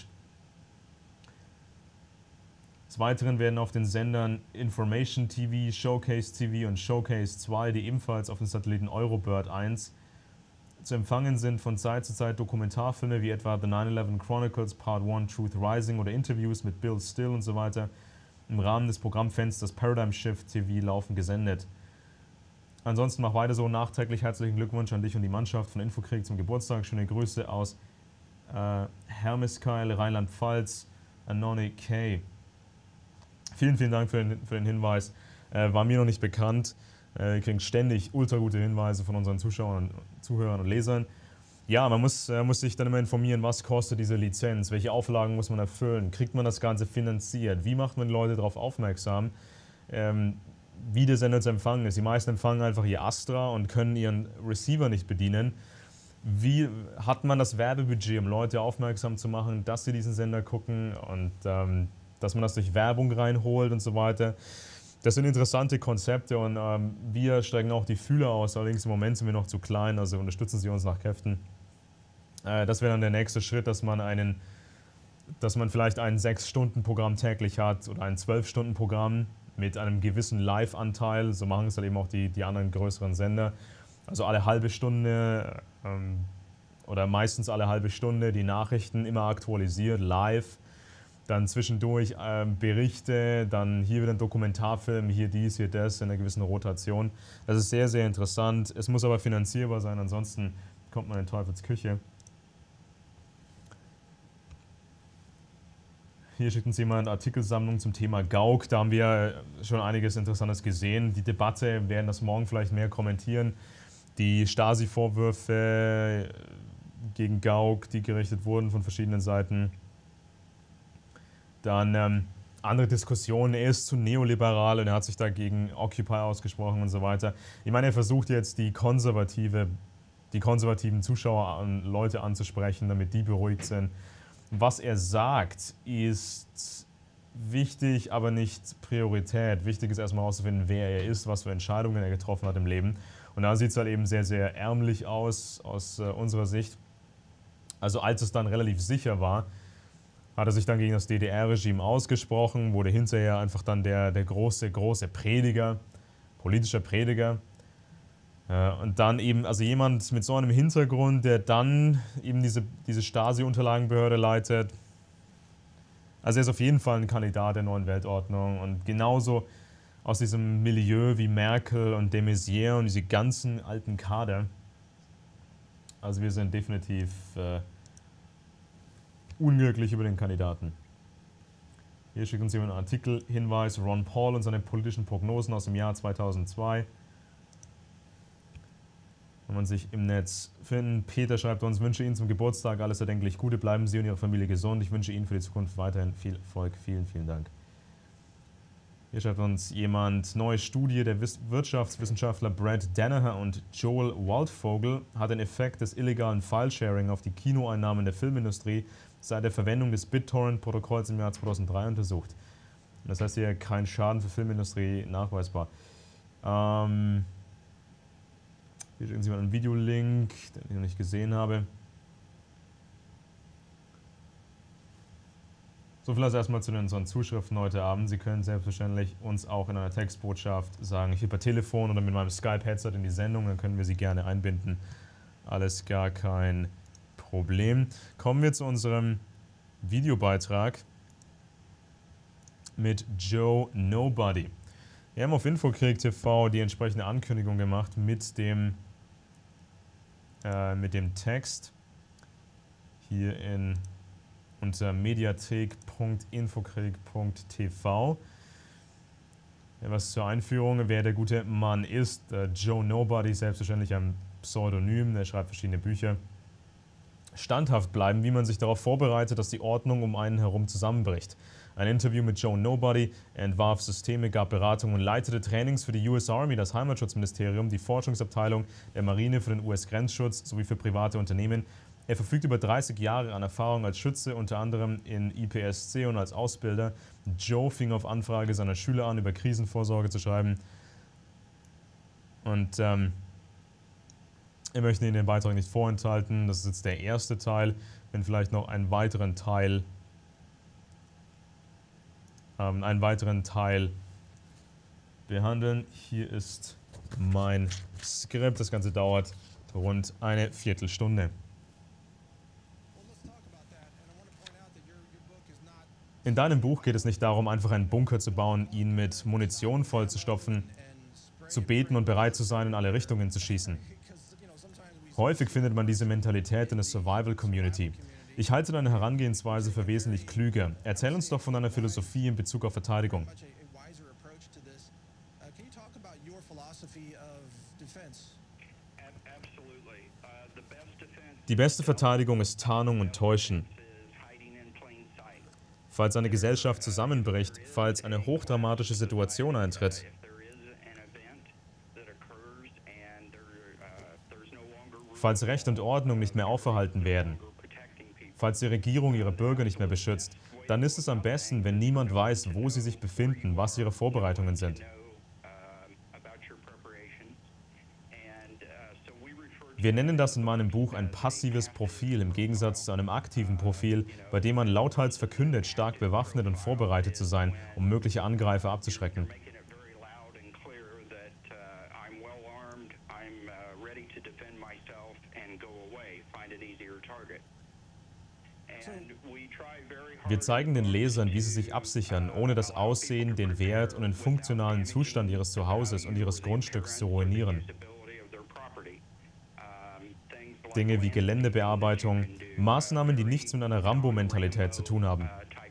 Des Weiteren werden auf den Sendern Information TV, Showcase TV und Showcase 2, die ebenfalls auf den Satelliten Eurobird 1 zu empfangen sind, von Zeit zu Zeit Dokumentarfilme wie etwa The 9/11 Chronicles Part 1 Truth Rising oder Interviews mit Bill Still und so weiter im Rahmen des Programmfensters Paradigm Shift TV laufen gesendet. Ansonsten mach weiter so. Nachträglich herzlichen Glückwunsch an dich und die Mannschaft von Infokrieg zum Geburtstag. Schöne Grüße aus Hermeskeil, Rheinland-Pfalz, Anony K. Vielen, vielen Dank für den Hinweis. War mir noch nicht bekannt. Wir kriegen ständig ultra gute Hinweise von unseren Zuschauern, Zuhörern und Lesern. Ja, man muss sich dann immer informieren, was kostet diese Lizenz, welche Auflagen muss man erfüllen, kriegt man das Ganze finanziert, wie macht man die Leute darauf aufmerksam, wie der Sender zu empfangen ist. Die meisten empfangen einfach ihr Astra und können ihren Receiver nicht bedienen. Wie hat man das Werbebudget, um Leute aufmerksam zu machen, dass sie diesen Sender gucken und dass man das durch Werbung reinholt und so weiter. Das sind interessante Konzepte und wir strecken auch die Fühler aus, allerdings im Moment sind wir noch zu klein, also unterstützen Sie uns nach Kräften. Das wäre dann der nächste Schritt, dass man vielleicht ein 6-Stunden-Programm täglich hat oder ein 12-Stunden-Programm mit einem gewissen Live-Anteil. So machen es halt eben auch die anderen größeren Sender. Also alle halbe Stunde oder meistens alle halbe Stunde die Nachrichten immer aktualisiert, live. Dann zwischendurch Berichte, dann hier wieder ein Dokumentarfilm, hier dies, hier das, in einer gewissen Rotation. Das ist sehr, sehr interessant. Es muss aber finanzierbar sein, ansonsten kommt man in Teufels Küche. Hier schickt uns jemand Artikelsammlung zum Thema Gauck. Da haben wir schon einiges Interessantes gesehen. Die Debatte, wir werden das morgen vielleicht mehr kommentieren. Die Stasi-Vorwürfe gegen Gauck, die gerichtet wurden von verschiedenen Seiten. Dann andere Diskussionen, er ist zu neoliberal und er hat sich dagegen Occupy ausgesprochen und so weiter. Ich meine, er versucht jetzt die konservativen Zuschauer und Leute anzusprechen, damit die beruhigt sind. Was er sagt, ist wichtig, aber nicht Priorität. Wichtig ist erstmal herauszufinden, wer er ist, was für Entscheidungen er getroffen hat im Leben. Und da sieht es halt eben sehr, sehr ärmlich aus unserer Sicht. Also als es dann relativ sicher war, hat er sich dann gegen das DDR-Regime ausgesprochen, wurde hinterher einfach dann der große Prediger, politischer Prediger. Und dann eben, also jemand mit so einem Hintergrund, der dann eben diese Stasi-Unterlagenbehörde leitet. Also er ist auf jeden Fall ein Kandidat der neuen Weltordnung und genauso aus diesem Milieu wie Merkel und de Maizière und diese ganzen alten Kader. Also wir sind definitiv unglücklich über den Kandidaten. Hier schickt uns jemand einen Artikelhinweis, Ron Paul und seine politischen Prognosen aus dem Jahr 2002. Kann man sich im Netz finden. Peter schreibt uns, wünsche Ihnen zum Geburtstag alles erdenklich Gute, bleiben Sie und Ihre Familie gesund. Ich wünsche Ihnen für die Zukunft weiterhin viel Erfolg. Vielen, vielen Dank. Hier schreibt uns jemand, neue Studie der Wirtschaftswissenschaftler Brad Danaher und Joel Waldvogel hat den Effekt des illegalen Filesharing auf die Kinoeinnahmen der Filmindustrie seit der Verwendung des BitTorrent-Protokolls im Jahr 2003 untersucht. Das heißt hier kein Schaden für Filmindustrie nachweisbar. Hier schicken Sie mal einen Videolink, den ich noch nicht gesehen habe. So viel also erstmal zu unseren Zuschriften heute Abend. Sie können selbstverständlich uns auch in einer Textbotschaft sagen, ich will per Telefon oder mit meinem Skype-Headset in die Sendung, dann können wir Sie gerne einbinden. Alles gar kein Problem. Kommen wir zu unserem Videobeitrag mit Joe Nobody. Wir haben auf Infokrieg TV die entsprechende Ankündigung gemacht mit dem Text hier unter mediathek.infokrieg.tv. Ja, was zur Einführung, wer der gute Mann ist. Joe Nobody, selbstverständlich ein Pseudonym, der schreibt verschiedene Bücher. Standhaft bleiben, wie man sich darauf vorbereitet, dass die Ordnung um einen herum zusammenbricht. Ein Interview mit Joe Nobody, er entwarf Systeme, gab Beratung und leitete Trainings für die US Army, das Heimatschutzministerium, die Forschungsabteilung der Marine für den US-Grenzschutz sowie für private Unternehmen. Er verfügt über 30 Jahre an Erfahrung als Schütze, unter anderem in IPSC und als Ausbilder. Joe fing auf Anfrage seiner Schüler an, über Krisenvorsorge zu schreiben. Und wir möchten Ihnen den Beitrag nicht vorenthalten. Das ist jetzt der erste Teil. Wenn vielleicht noch einen weiteren Teil behandeln. Hier ist mein Skript. Das Ganze dauert rund eine Viertelstunde. In deinem Buch geht es nicht darum, einfach einen Bunker zu bauen, ihn mit Munition vollzustopfen, zu beten und bereit zu sein, in alle Richtungen zu schießen. Häufig findet man diese Mentalität in der Survival-Community. Ich halte deine Herangehensweise für wesentlich klüger. Erzähl uns doch von deiner Philosophie in Bezug auf Verteidigung. Die beste Verteidigung ist Tarnung und Täuschen. Falls eine Gesellschaft zusammenbricht, falls eine hochdramatische Situation eintritt, falls Recht und Ordnung nicht mehr aufgehalten werden, falls die Regierung ihre Bürger nicht mehr beschützt, dann ist es am besten, wenn niemand weiß, wo sie sich befinden, was ihre Vorbereitungen sind. Wir nennen das in meinem Buch ein passives Profil im Gegensatz zu einem aktiven Profil, bei dem man lauthals verkündet, stark bewaffnet und vorbereitet zu sein, um mögliche Angreifer abzuschrecken. Wir zeigen den Lesern, wie sie sich absichern, ohne das Aussehen, den Wert und den funktionalen Zustand ihres Zuhauses und ihres Grundstücks zu ruinieren. Dinge wie Geländebearbeitung, Maßnahmen, die nichts mit einer Rambo-Mentalität zu tun haben.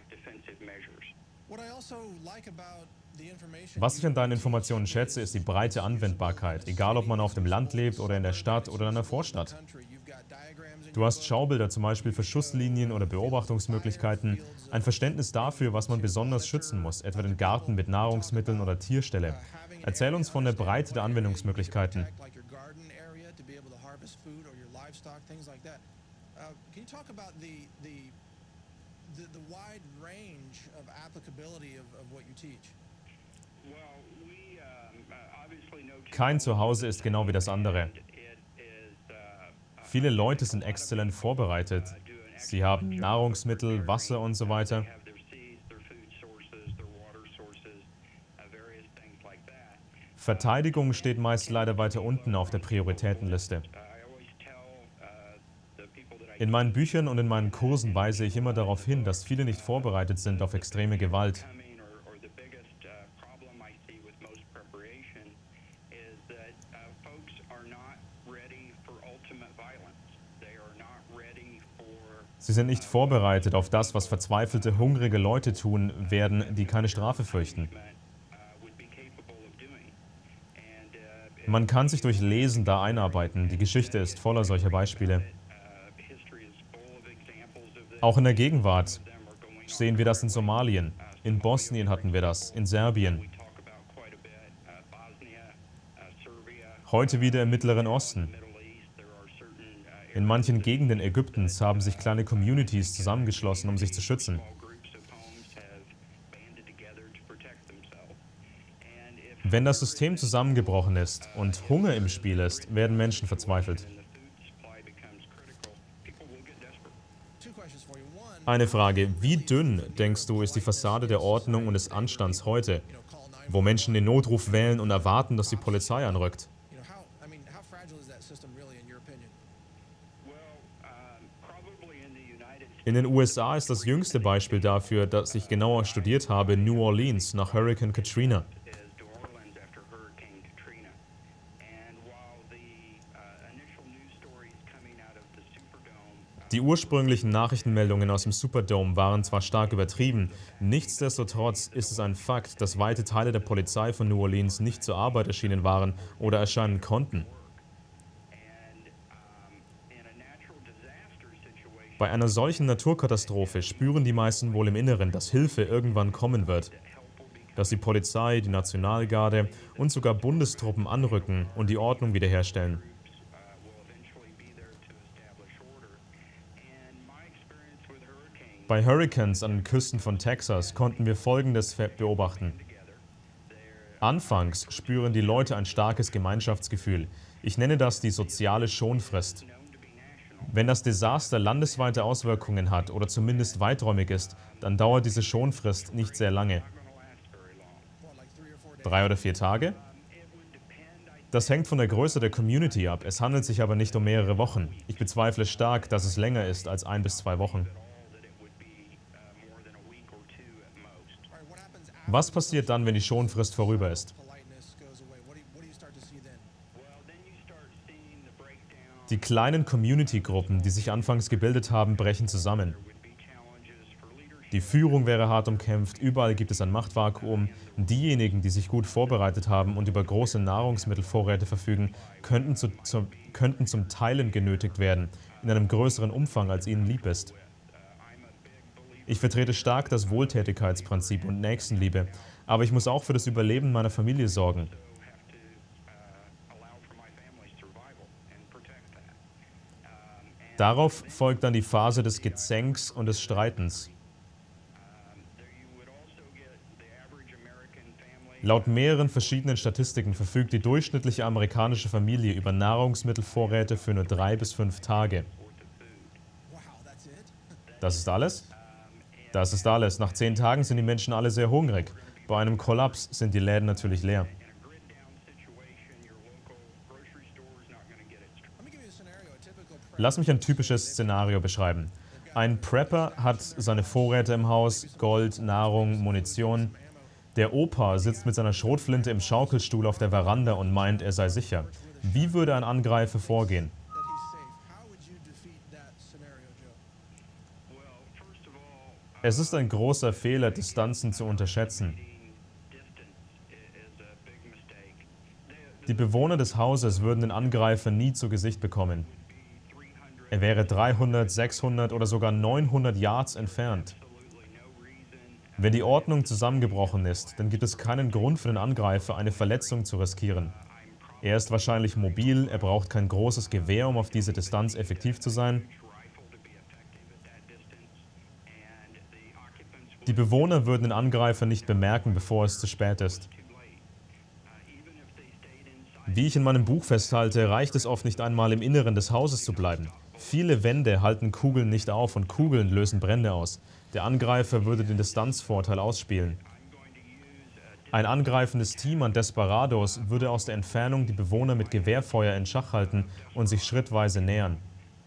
Was ich an deinen Informationen schätze, ist die breite Anwendbarkeit, egal ob man auf dem Land lebt oder in der Stadt oder in einer Vorstadt. Du hast Schaubilder zum Beispiel für Schusslinien oder Beobachtungsmöglichkeiten, ein Verständnis dafür, was man besonders schützen muss, etwa den Garten mit Nahrungsmitteln oder Tierställe. Erzähl uns von der Breite der Anwendungsmöglichkeiten. Kein Zuhause ist genau wie das andere. Viele Leute sind exzellent vorbereitet. Sie haben Nahrungsmittel, Wasser und so weiter. Verteidigung steht meist leider weiter unten auf der Prioritätenliste. In meinen Büchern und in meinen Kursen weise ich immer darauf hin, dass viele nicht vorbereitet sind auf extreme Gewalt. Sie sind nicht vorbereitet auf das, was verzweifelte, hungrige Leute tun werden, die keine Strafe fürchten. Man kann sich durch Lesen da einarbeiten. Die Geschichte ist voller solcher Beispiele. Auch in der Gegenwart sehen wir das in Somalien. In Bosnien hatten wir das, in Serbien. Heute wieder im Mittleren Osten. In manchen Gegenden Ägyptens haben sich kleine Communities zusammengeschlossen, um sich zu schützen. Wenn das System zusammengebrochen ist und Hunger im Spiel ist, werden Menschen verzweifelt. Eine Frage: Wie dünn, denkst du, ist die Fassade der Ordnung und des Anstands heute, wo Menschen den Notruf wählen und erwarten, dass die Polizei anrückt? In den USA ist das jüngste Beispiel dafür, das ich genauer studiert habe, New Orleans nach Hurricane Katrina. Die ursprünglichen Nachrichtenmeldungen aus dem Superdome waren zwar stark übertrieben, nichtsdestotrotz ist es ein Fakt, dass weite Teile der Polizei von New Orleans nicht zur Arbeit erschienen waren oder erscheinen konnten. Bei einer solchen Naturkatastrophe spüren die meisten wohl im Inneren, dass Hilfe irgendwann kommen wird. Dass die Polizei, die Nationalgarde und sogar Bundestruppen anrücken und die Ordnung wiederherstellen. Bei Hurricanes an den Küsten von Texas konnten wir Folgendes beobachten. Anfangs spüren die Leute ein starkes Gemeinschaftsgefühl. Ich nenne das die soziale Schonfrist. Wenn das Desaster landesweite Auswirkungen hat oder zumindest weiträumig ist, dann dauert diese Schonfrist nicht sehr lange. 3 oder 4 Tage? Das hängt von der Größe der Community ab. Es handelt sich aber nicht um mehrere Wochen. Ich bezweifle stark, dass es länger ist als 1 bis 2 Wochen. Was passiert dann, wenn die Schonfrist vorüber ist? Die kleinen Community-Gruppen, die sich anfangs gebildet haben, brechen zusammen. Die Führung wäre hart umkämpft, überall gibt es ein Machtvakuum. Diejenigen, die sich gut vorbereitet haben und über große Nahrungsmittelvorräte verfügen, könnten zum Teilen genötigt werden, in einem größeren Umfang, als ihnen lieb ist. Ich vertrete stark das Wohltätigkeitsprinzip und Nächstenliebe, aber ich muss auch für das Überleben meiner Familie sorgen. Darauf folgt dann die Phase des Gezänks und des Streitens. Laut mehreren verschiedenen Statistiken verfügt die durchschnittliche amerikanische Familie über Nahrungsmittelvorräte für nur 3 bis 5 Tage. Das ist alles? Das ist alles. Nach 10 Tagen sind die Menschen alle sehr hungrig. Bei einem Kollaps sind die Läden natürlich leer. Lass mich ein typisches Szenario beschreiben. Ein Prepper hat seine Vorräte im Haus, Gold, Nahrung, Munition. Der Opa sitzt mit seiner Schrotflinte im Schaukelstuhl auf der Veranda und meint, er sei sicher. Wie würde ein Angreifer vorgehen? Es ist ein großer Fehler, Distanzen zu unterschätzen. Die Bewohner des Hauses würden den Angreifer nie zu Gesicht bekommen. Er wäre 300, 600 oder sogar 900 Yards entfernt. Wenn die Ordnung zusammengebrochen ist, dann gibt es keinen Grund für den Angreifer, eine Verletzung zu riskieren. Er ist wahrscheinlich mobil, er braucht kein großes Gewehr, um auf diese Distanz effektiv zu sein. Die Bewohner würden den Angreifer nicht bemerken, bevor es zu spät ist. Wie ich in meinem Buch festhalte, reicht es oft nicht einmal, im Inneren des Hauses zu bleiben. Viele Wände halten Kugeln nicht auf und Kugeln lösen Brände aus. Der Angreifer würde den Distanzvorteil ausspielen. Ein angreifendes Team an Desperados würde aus der Entfernung die Bewohner mit Gewehrfeuer in Schach halten und sich schrittweise nähern.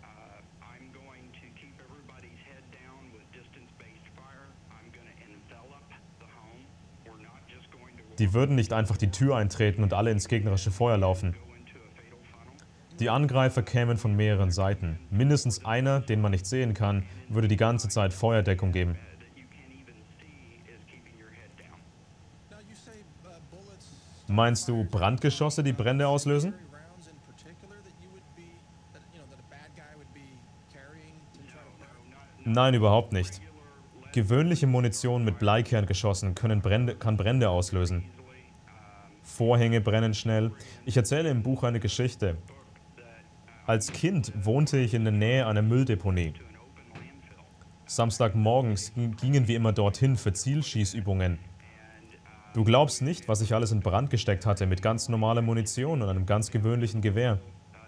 Die würden nicht einfach die Tür eintreten und alle ins gegnerische Feuer laufen. Die Angreifer kämen von mehreren Seiten. Mindestens einer, den man nicht sehen kann, würde die ganze Zeit Feuerdeckung geben. Meinst du Brandgeschosse, die Brände auslösen? Nein, überhaupt nicht. Gewöhnliche Munition mit Bleikerngeschossen kann Brände auslösen. Vorhänge brennen schnell. Ich erzähle im Buch eine Geschichte. Als Kind wohnte ich in der Nähe einer Mülldeponie. Samstagmorgens gingen wir immer dorthin für Zielschießübungen. Du glaubst nicht, was ich alles in Brand gesteckt hatte mit ganz normaler Munition und einem ganz gewöhnlichen Gewehr.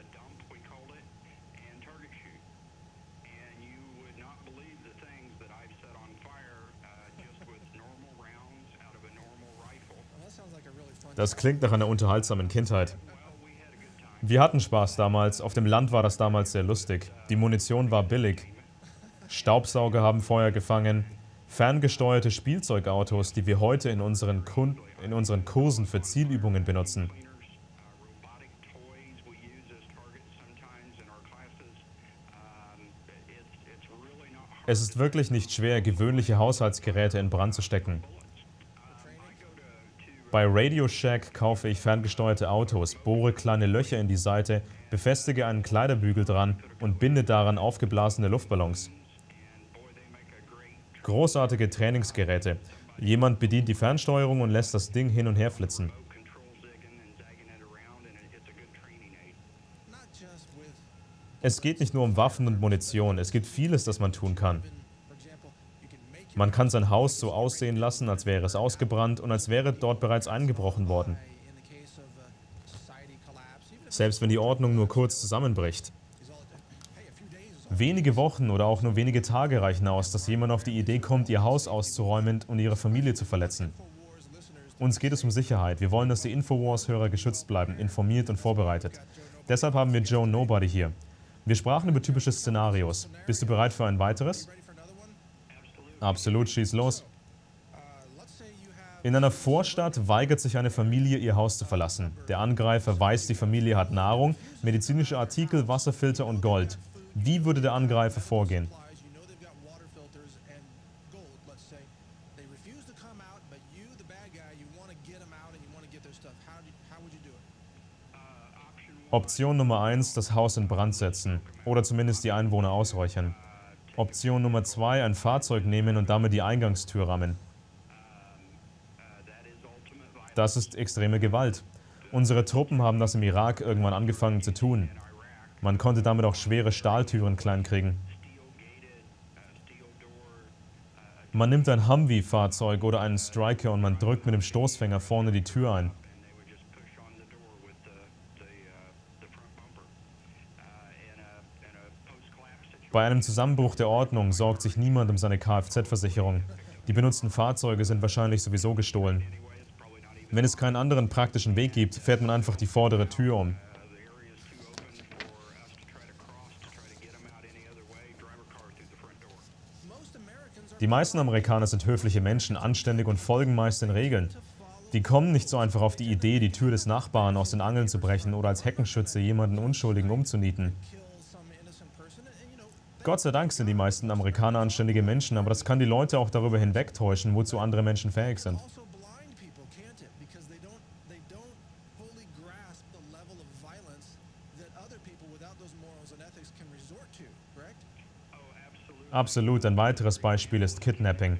Das klingt nach einer unterhaltsamen Kindheit. Wir hatten Spaß damals, auf dem Land war das damals sehr lustig. Die Munition war billig. Staubsauger haben Feuer gefangen. Ferngesteuerte Spielzeugautos, die wir heute in unseren Kursen für Zielübungen benutzen. Es ist wirklich nicht schwer, gewöhnliche Haushaltsgeräte in Brand zu stecken. Bei Radio Shack kaufe ich ferngesteuerte Autos, bohre kleine Löcher in die Seite, befestige einen Kleiderbügel dran und binde daran aufgeblasene Luftballons. Großartige Trainingsgeräte. Jemand bedient die Fernsteuerung und lässt das Ding hin und her flitzen. Es geht nicht nur um Waffen und Munition, es gibt vieles, das man tun kann. Man kann sein Haus so aussehen lassen, als wäre es ausgebrannt und als wäre dort bereits eingebrochen worden. Selbst wenn die Ordnung nur kurz zusammenbricht. Wenige Wochen oder auch nur wenige Tage reichen aus, dass jemand auf die Idee kommt, ihr Haus auszuräumen und ihre Familie zu verletzen. Uns geht es um Sicherheit. Wir wollen, dass die Infowars-Hörer geschützt bleiben, informiert und vorbereitet. Deshalb haben wir Joe Nobody hier. Wir sprachen über typische Szenarios. Bist du bereit für ein weiteres? Absolut, schieß los. In einer Vorstadt weigert sich eine Familie, ihr Haus zu verlassen. Der Angreifer weiß, die Familie hat Nahrung, medizinische Artikel, Wasserfilter und Gold. Wie würde der Angreifer vorgehen? Option Nummer 1, das Haus in Brand setzen oder zumindest die Einwohner ausräuchern. Option Nummer 2, ein Fahrzeug nehmen und damit die Eingangstür rammen. Das ist extreme Gewalt. Unsere Truppen haben das im Irak irgendwann angefangen zu tun. Man konnte damit auch schwere Stahltüren kleinkriegen. Man nimmt ein Humvee-Fahrzeug oder einen Striker und man drückt mit dem Stoßfänger vorne die Tür ein. Bei einem Zusammenbruch der Ordnung sorgt sich niemand um seine Kfz-Versicherung. Die benutzten Fahrzeuge sind wahrscheinlich sowieso gestohlen. Wenn es keinen anderen praktischen Weg gibt, fährt man einfach die vordere Tür um. Die meisten Amerikaner sind höfliche Menschen, anständig und folgen meist den Regeln. Die kommen nicht so einfach auf die Idee, die Tür des Nachbarn aus den Angeln zu brechen oder als Heckenschütze jemanden Unschuldigen umzunieten. Gott sei Dank sind die meisten Amerikaner anständige Menschen, aber das kann die Leute auch darüber hinwegtäuschen, wozu andere Menschen fähig sind. Absolut, ein weiteres Beispiel ist Kidnapping.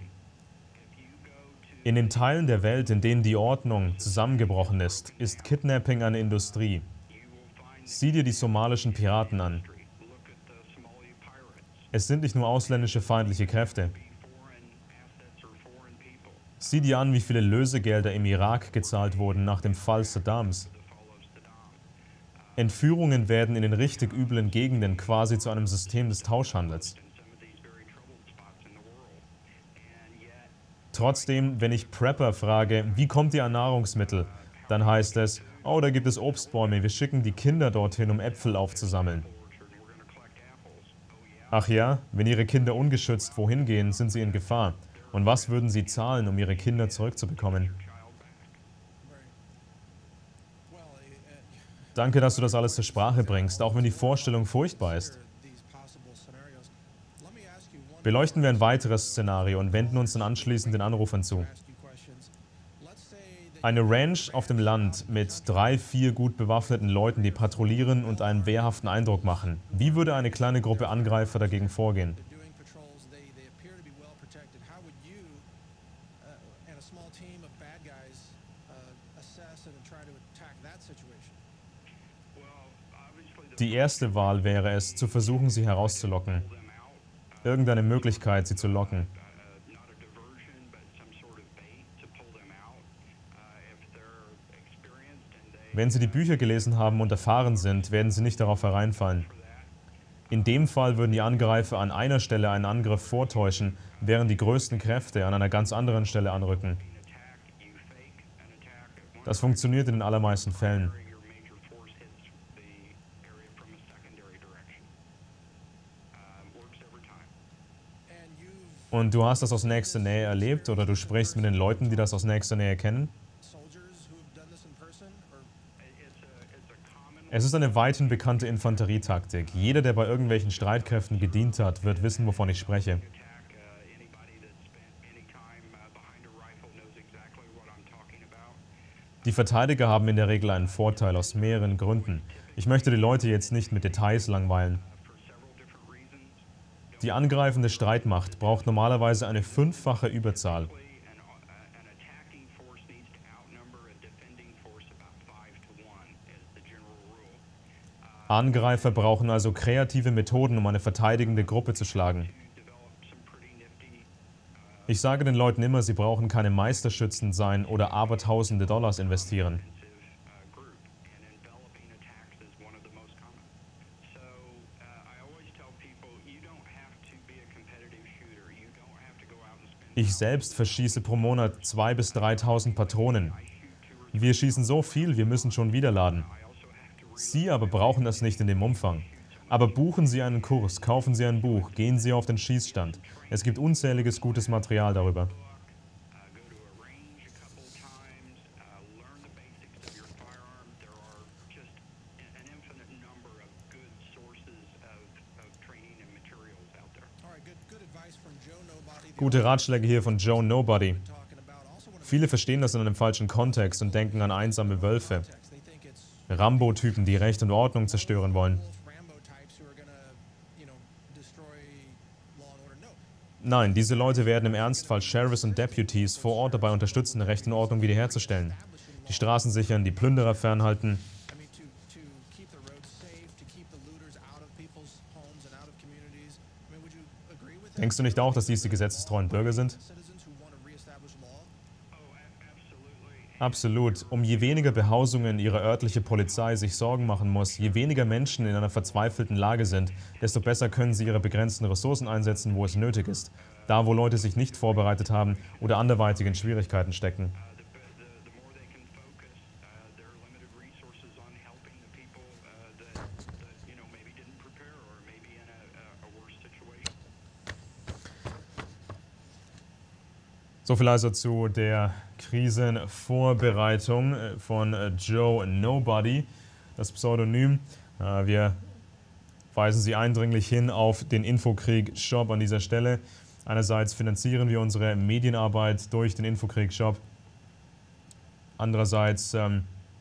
In den Teilen der Welt, in denen die Ordnung zusammengebrochen ist, ist Kidnapping eine Industrie. Sieh dir die somalischen Piraten an. Es sind nicht nur ausländische feindliche Kräfte. Sieh dir an, wie viele Lösegelder im Irak gezahlt wurden nach dem Fall Saddams. Entführungen werden in den richtig üblen Gegenden quasi zu einem System des Tauschhandels. Trotzdem, wenn ich Prepper frage, wie kommt ihr an Nahrungsmittel, dann heißt es, oh, da gibt es Obstbäume, wir schicken die Kinder dorthin, um Äpfel aufzusammeln. Ach ja, wenn ihre Kinder ungeschützt wohin gehen, sind sie in Gefahr. Und was würden sie zahlen, um ihre Kinder zurückzubekommen? Danke, dass du das alles zur Sprache bringst, auch wenn die Vorstellung furchtbar ist. Beleuchten wir ein weiteres Szenario und wenden uns dann anschließend den Anrufern zu. Eine Ranch auf dem Land mit 3, 4 gut bewaffneten Leuten, die patrouillieren und einen wehrhaften Eindruck machen. Wie würde eine kleine Gruppe Angreifer dagegen vorgehen? Die erste Wahl wäre es, zu versuchen, sie herauszulocken. Irgendeine Möglichkeit, sie zu locken. Wenn sie die Bücher gelesen haben und erfahren sind, werden sie nicht darauf hereinfallen. In dem Fall würden die Angreifer an einer Stelle einen Angriff vortäuschen, während die größten Kräfte an einer ganz anderen Stelle anrücken. Das funktioniert in den allermeisten Fällen. Und du hast das aus nächster Nähe erlebt oder du sprichst mit den Leuten, die das aus nächster Nähe kennen? Es ist eine weithin bekannte Infanterietaktik. Jeder, der bei irgendwelchen Streitkräften gedient hat, wird wissen, wovon ich spreche. Die Verteidiger haben in der Regel einen Vorteil aus mehreren Gründen. Ich möchte die Leute jetzt nicht mit Details langweilen. Die angreifende Streitmacht braucht normalerweise eine 5-fache Überzahl. Angreifer brauchen also kreative Methoden, um eine verteidigende Gruppe zu schlagen. Ich sage den Leuten immer, sie brauchen keine Meisterschützen sein oder abertausende Dollars investieren. Ich selbst verschieße pro Monat 2.000 bis 3.000 Patronen. Wir schießen so viel, wir müssen schon wieder laden. Sie aber brauchen das nicht in dem Umfang. Aber buchen Sie einen Kurs, kaufen Sie ein Buch, gehen Sie auf den Schießstand. Es gibt unzähliges gutes Material darüber. Gute Ratschläge hier von Joe Nobody. Viele verstehen das in einem falschen Kontext und denken an einsame Wölfe. Rambo-Typen, die Recht und Ordnung zerstören wollen. Nein, diese Leute werden im Ernstfall Sheriffs und Deputies vor Ort dabei unterstützen, Recht und Ordnung wiederherzustellen. Die Straßen sichern, die Plünderer fernhalten. Denkst du nicht auch, dass dies die gesetzestreuen Bürger sind? Absolut. Um je weniger Behausungen ihre örtliche Polizei sich Sorgen machen muss, je weniger Menschen in einer verzweifelten Lage sind, desto besser können sie ihre begrenzten Ressourcen einsetzen, wo es nötig ist. Da, wo Leute sich nicht vorbereitet haben oder anderweitig in Schwierigkeiten stecken. So viel also zu der Krisenvorbereitung von Joe Nobody, das Pseudonym. Wir weisen Sie eindringlich hin auf den Infokrieg-Shop an dieser Stelle. Einerseits finanzieren wir unsere Medienarbeit durch den Infokrieg-Shop. Andererseits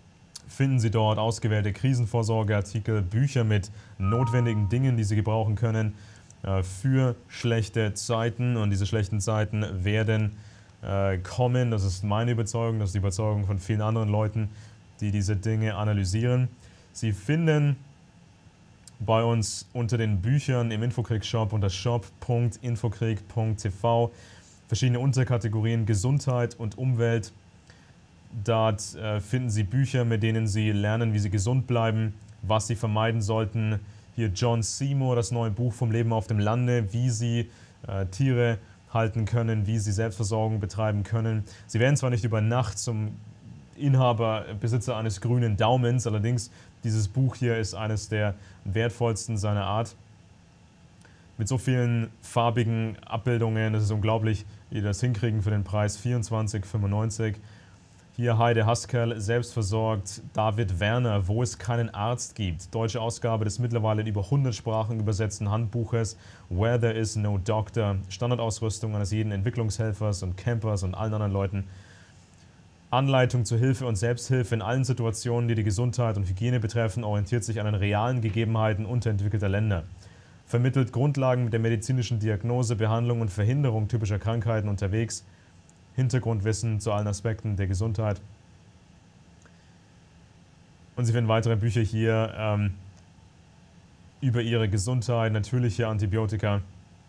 finden Sie dort ausgewählte Krisenvorsorgeartikel, Bücher mit notwendigen Dingen, die Sie gebrauchen können für schlechte Zeiten. Und diese schlechten Zeiten werden kommen. Das ist meine Überzeugung, das ist die Überzeugung von vielen anderen Leuten, die diese Dinge analysieren. Sie finden bei uns unter den Büchern im Infokrieg-Shop unter shop.infokrieg.tv verschiedene Unterkategorien Gesundheit und Umwelt. Dort finden Sie Bücher, mit denen Sie lernen, wie Sie gesund bleiben, was Sie vermeiden sollten. Hier John Seymour, das neue Buch vom Leben auf dem Lande, wie Sie Tiere halten können, wie Sie Selbstversorgung betreiben können. Sie werden zwar nicht über Nacht zum Besitzer eines grünen Daumens, allerdings dieses Buch hier ist eines der wertvollsten seiner Art. Mit so vielen farbigen Abbildungen, es ist unglaublich, wie die das hinkriegen für den Preis 24,95 €. Hier Heide Haskerl, Selbstversorgt, David Werner, Wo es keinen Arzt gibt. Deutsche Ausgabe des mittlerweile in über 100 Sprachen übersetzten Handbuches Where There Is No Doctor. Standardausrüstung eines jeden Entwicklungshelfers und Campers und allen anderen Leuten. Anleitung zur Hilfe und Selbsthilfe in allen Situationen, die die Gesundheit und Hygiene betreffen, orientiert sich an den realen Gegebenheiten unterentwickelter Länder. Vermittelt Grundlagen der medizinischen Diagnose, Behandlung und Verhinderung typischer Krankheiten unterwegs. Hintergrundwissen zu allen Aspekten der Gesundheit. Und Sie finden weitere Bücher hier über Ihre Gesundheit, natürliche Antibiotika,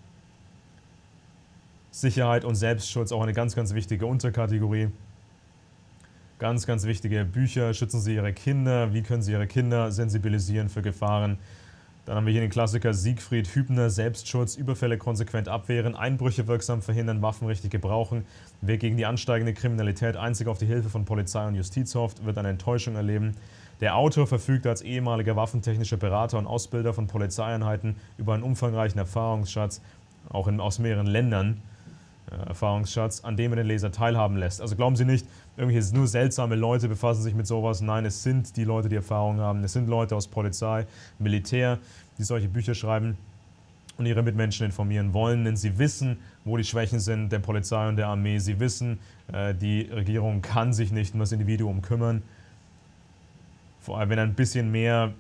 Sicherheit und Selbstschutz, auch eine ganz, ganz wichtige Unterkategorie. Ganz, ganz wichtige Bücher. Schützen Sie Ihre Kinder, wie können Sie Ihre Kinder sensibilisieren für Gefahren. Dann haben wir hier den Klassiker Siegfried Hübner, Selbstschutz, Überfälle konsequent abwehren, Einbrüche wirksam verhindern, Waffen richtig gebrauchen. Wer gegen die ansteigende Kriminalität einzig auf die Hilfe von Polizei und Justiz hofft, wird eine Enttäuschung erleben. Der Autor verfügt als ehemaliger waffentechnischer Berater und Ausbilder von Polizeieinheiten über einen umfangreichen Erfahrungsschatz, auch aus mehreren Ländern, Erfahrungsschatz, an dem er den Leser teilhaben lässt. Also glauben Sie nicht, irgendwelche nur seltsame Leute befassen sich mit sowas. Nein, es sind die Leute, die Erfahrung haben. Es sind Leute aus Polizei, Militär, die solche Bücher schreiben und ihre Mitmenschen informieren wollen. Denn sie wissen, wo die Schwächen sind der Polizei und der Armee. Sie wissen, die Regierung kann sich nicht um das Individuum kümmern. Vor allem, wenn ein bisschen mehr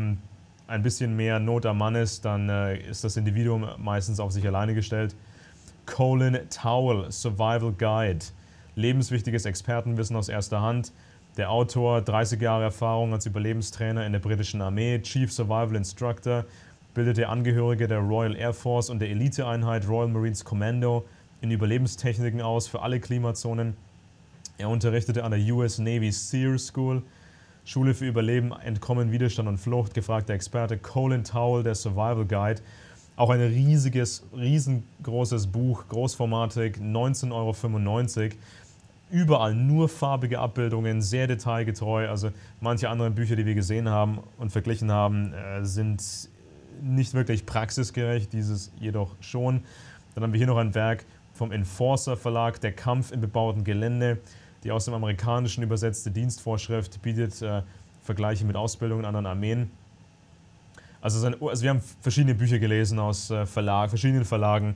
Not am Mann ist, dann ist das Individuum meistens auf sich alleine gestellt. Colin Towell, Survival Guide. Lebenswichtiges Expertenwissen aus erster Hand. Der Autor, 30 Jahre Erfahrung als Überlebenstrainer in der britischen Armee, Chief Survival Instructor, bildete Angehörige der Royal Air Force und der Eliteeinheit Royal Marines Commando in Überlebenstechniken aus für alle Klimazonen. Er unterrichtete an der US Navy SEER School, Schule für Überleben, Entkommen, Widerstand und Flucht, gefragter Experte Colin Towell, der Survival Guide. Auch ein riesengroßes Buch, großformatig, 19,95 €. Überall nur farbige Abbildungen, sehr detailgetreu. Also manche andere Bücher, die wir gesehen haben und verglichen haben, sind nicht wirklich praxisgerecht, dieses jedoch schon. Dann haben wir hier noch ein Werk vom Enforcer Verlag, Der Kampf im bebauten Gelände. Die aus dem Amerikanischen übersetzte Dienstvorschrift bietet Vergleiche mit Ausbildungen in anderen Armeen. Also wir haben verschiedene Bücher gelesen aus verschiedenen Verlagen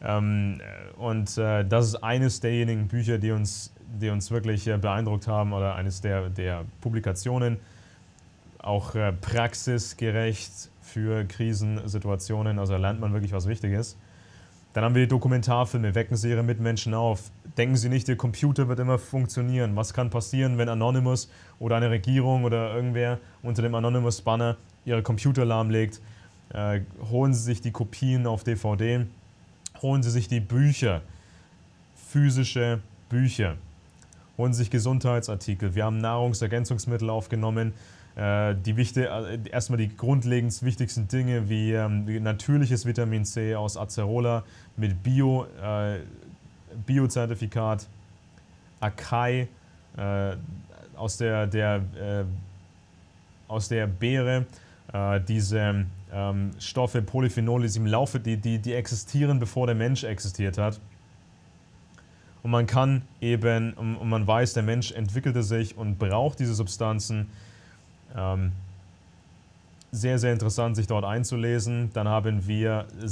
das ist eines derjenigen Bücher, die uns wirklich beeindruckt haben oder eines der Publikationen, auch praxisgerecht für Krisensituationen, also da lernt man wirklich was Wichtiges. Dann haben wir die Dokumentarfilme, wecken Sie Ihre Mitmenschen auf. Denken Sie nicht, Ihr Computer wird immer funktionieren. Was kann passieren, wenn Anonymous oder eine Regierung oder irgendwer unter dem Anonymous-Banner Ihre Computer lahmlegt? Holen Sie sich die Kopien auf DVD. Holen Sie sich die Bücher, physische Bücher. Holen Sie sich Gesundheitsartikel. Wir haben Nahrungsergänzungsmittel aufgenommen. Erstmal die grundlegend wichtigsten Dinge wie natürliches Vitamin C aus Acerola mit Biozertifikat, Acai aus der Beere, diese Stoffe, Polyphenole, die im Laufe, die existieren, bevor der Mensch existiert hat. Und man kann eben, und man weiß, der Mensch entwickelte sich und braucht diese Substanzen. Sehr, sehr interessant, sich dort einzulesen. Dann haben wir den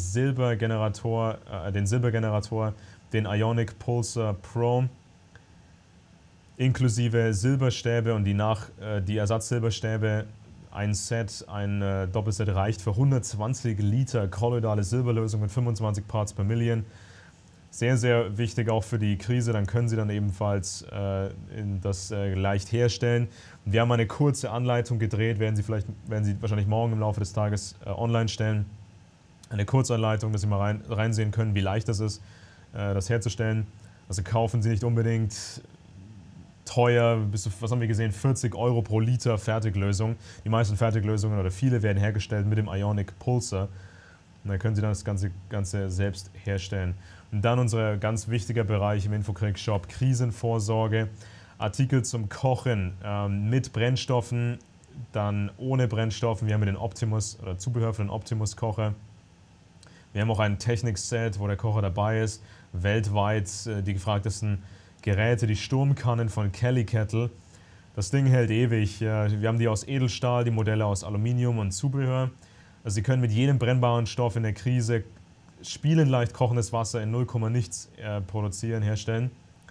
Silbergenerator, den Ionic Pulsar Pro. inklusive Silberstäbe und die Ersatzsilberstäbe. Ein Set, ein Doppelset reicht für 120 Liter kolloidale Silberlösung mit 25 Parts per Million. Sehr, sehr wichtig auch für die Krise, dann können Sie dann ebenfalls das leicht herstellen. Wir haben eine kurze Anleitung gedreht, werden Sie wahrscheinlich morgen im Laufe des Tages online stellen. Eine Kurzanleitung, dass Sie mal reinsehen können, wie leicht das ist, das herzustellen. Also kaufen Sie nicht unbedingt teuer, was haben wir gesehen, 40 € pro Liter Fertiglösung. Die meisten Fertiglösungen oder viele werden hergestellt mit dem Ionic Pulsar. Und dann können Sie dann das Ganze selbst herstellen. Und dann unser ganz wichtiger Bereich im Infokrieg-Shop, Krisenvorsorge. Artikel zum Kochen mit Brennstoffen, dann ohne Brennstoffen. Wir haben den Optimus oder Zubehör für den Optimus-Kocher. Wir haben auch ein Technik-Set, wo der Kocher dabei ist. Weltweit die gefragtesten Geräte, die Sturmkannen von Kelly Kettle. Das Ding hält ewig. Wir haben die aus Edelstahl, die Modelle aus Aluminium und Zubehör. Also Sie können mit jedem brennbaren Stoff in der Krise spielend leicht kochendes Wasser in 0, nichts produzieren, herstellen.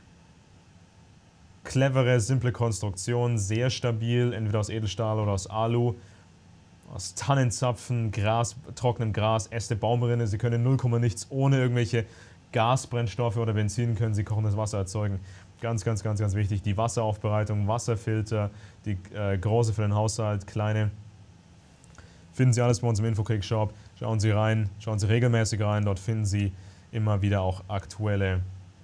Clevere, simple Konstruktion, sehr stabil, entweder aus Edelstahl oder aus Alu. Aus Tannenzapfen, trockenem Gras, Äste, Baumrinne. Sie können in 0, nichts ohne irgendwelche Gasbrennstoffe oder Benzin können Sie kochendes Wasser erzeugen. Ganz, ganz, ganz, ganz wichtig. Die Wasseraufbereitung, Wasserfilter, die große für den Haushalt, kleine. Finden Sie alles bei uns im Infokrieg-Shop. Schauen Sie rein, schauen Sie regelmäßig rein. Dort finden Sie immer wieder auch aktuelle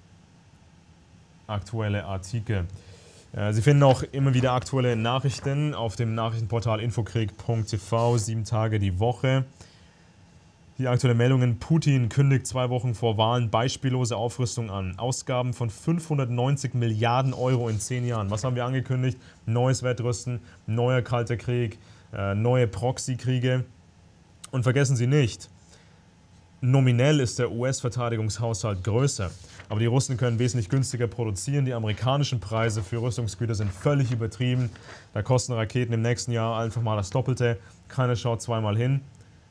Artikel. Sie finden auch immer wieder aktuelle Nachrichten auf dem Nachrichtenportal infokrieg.tv, 7 Tage die Woche. Die aktuellen Meldungen: Putin kündigt 2 Wochen vor Wahlen beispiellose Aufrüstung an. Ausgaben von 590 Milliarden € in 10 Jahren. Was haben wir angekündigt? Neues Wettrüsten, neuer Kalter Krieg, neue Proxykriege. Und vergessen Sie nicht, nominell ist der US-Verteidigungshaushalt größer. Aber die Russen können wesentlich günstiger produzieren. Die amerikanischen Preise für Rüstungsgüter sind völlig übertrieben. Da kosten Raketen im nächsten Jahr einfach mal das Doppelte. Keiner schaut zweimal hin.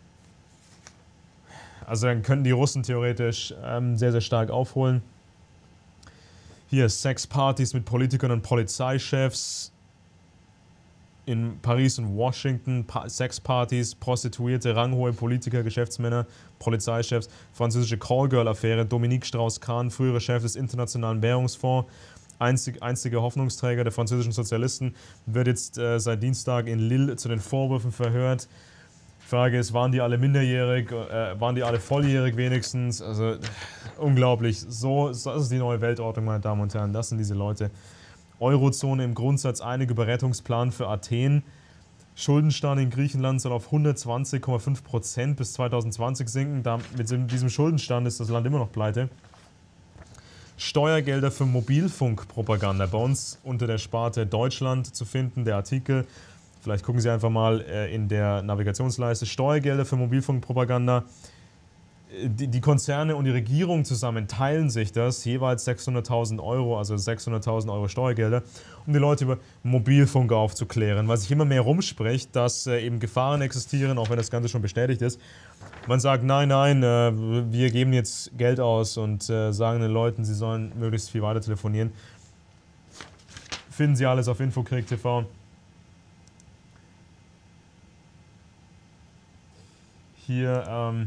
Also dann könnten die Russen theoretisch sehr, sehr stark aufholen. Hier Sexpartys mit Politikern und Polizeichefs. In Paris und Washington Sexpartys, Prostituierte, ranghohe Politiker, Geschäftsmänner, Polizeichefs, französische Callgirl-Affäre, Dominique Strauss-Kahn, früherer Chef des Internationalen Währungsfonds, einziger Hoffnungsträger der französischen Sozialisten, wird jetzt seit Dienstag in Lille zu den Vorwürfen verhört. Die Frage ist, waren die alle minderjährig, waren die alle volljährig wenigstens? Also unglaublich, das ist die neue Weltordnung, meine Damen und Herren, das sind diese Leute. Eurozone im Grundsatz einig über Rettungsplan für Athen. Schuldenstand in Griechenland soll auf 120,5% bis 2020 sinken. Mit diesem Schuldenstand ist das Land immer noch pleite. Steuergelder für Mobilfunkpropaganda. Bei uns unter der Sparte Deutschland zu finden, der Artikel. Vielleicht gucken Sie einfach mal in der Navigationsleiste. Steuergelder für Mobilfunkpropaganda. Die Konzerne und die Regierung zusammen teilen sich das, jeweils 600.000 €, also 600.000 € Steuergelder, um die Leute über Mobilfunk aufzuklären, weil sich immer mehr rumspricht, dass eben Gefahren existieren, auch wenn das Ganze schon bestätigt ist. Man sagt, nein, wir geben jetzt Geld aus und sagen den Leuten, sie sollen möglichst viel weiter telefonieren. Finden Sie alles auf Infokrieg.tv. Hier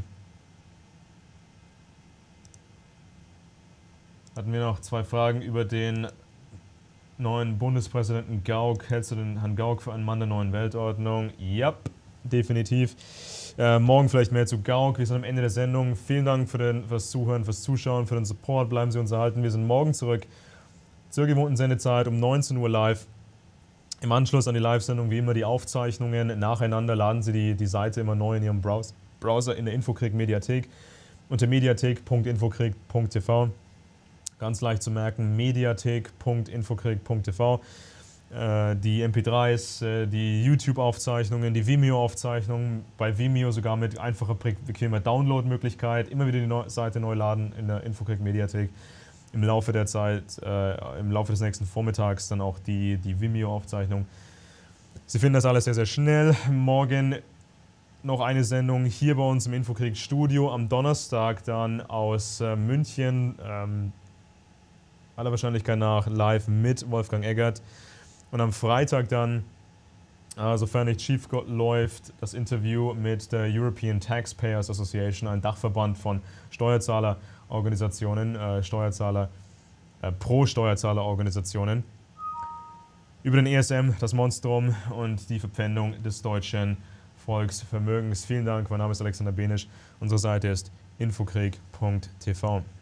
hatten wir noch 2 Fragen über den neuen Bundespräsidenten Gauck. Hältst du den Herrn Gauck für einen Mann der neuen Weltordnung? Ja, definitiv. Morgen vielleicht mehr zu Gauck. Wir sind am Ende der Sendung. Vielen Dank fürs Zuhören, fürs Zuschauen, für den Support. Bleiben Sie uns erhalten. Wir sind morgen zurück zur gewohnten Sendezeit um 19 Uhr live. Im Anschluss an die Live-Sendung wie immer die Aufzeichnungen. Nacheinander laden Sie die Seite immer neu in Ihrem Browser in der Infokrieg-Mediathek unter mediathek.infokrieg.tv. Ganz leicht zu merken, mediathek.infokrieg.tv. Die MP3s, die YouTube-Aufzeichnungen, die Vimeo-Aufzeichnungen, bei Vimeo sogar mit einfacher, bequemer Download-Möglichkeit. Immer wieder die Seite neu laden in der Infokrieg-Mediathek. Im Laufe der Zeit, im Laufe des nächsten Vormittags dann auch die Vimeo-Aufzeichnung. Sie finden das alles sehr, sehr schnell. Morgen noch eine Sendung hier bei uns im Infokrieg-Studio. Am Donnerstag dann aus München. aller Wahrscheinlichkeit nach live mit Wolfgang Eggert. Und am Freitag dann, sofern nichts schief läuft, das Interview mit der European Taxpayers Association, ein Dachverband von Steuerzahlerorganisationen, Pro-Steuerzahlerorganisationen, über den ESM, das Monstrum und die Verpfändung des deutschen Volksvermögens. Vielen Dank, mein Name ist Alexander Benisch. Unsere Seite ist infokrieg.tv.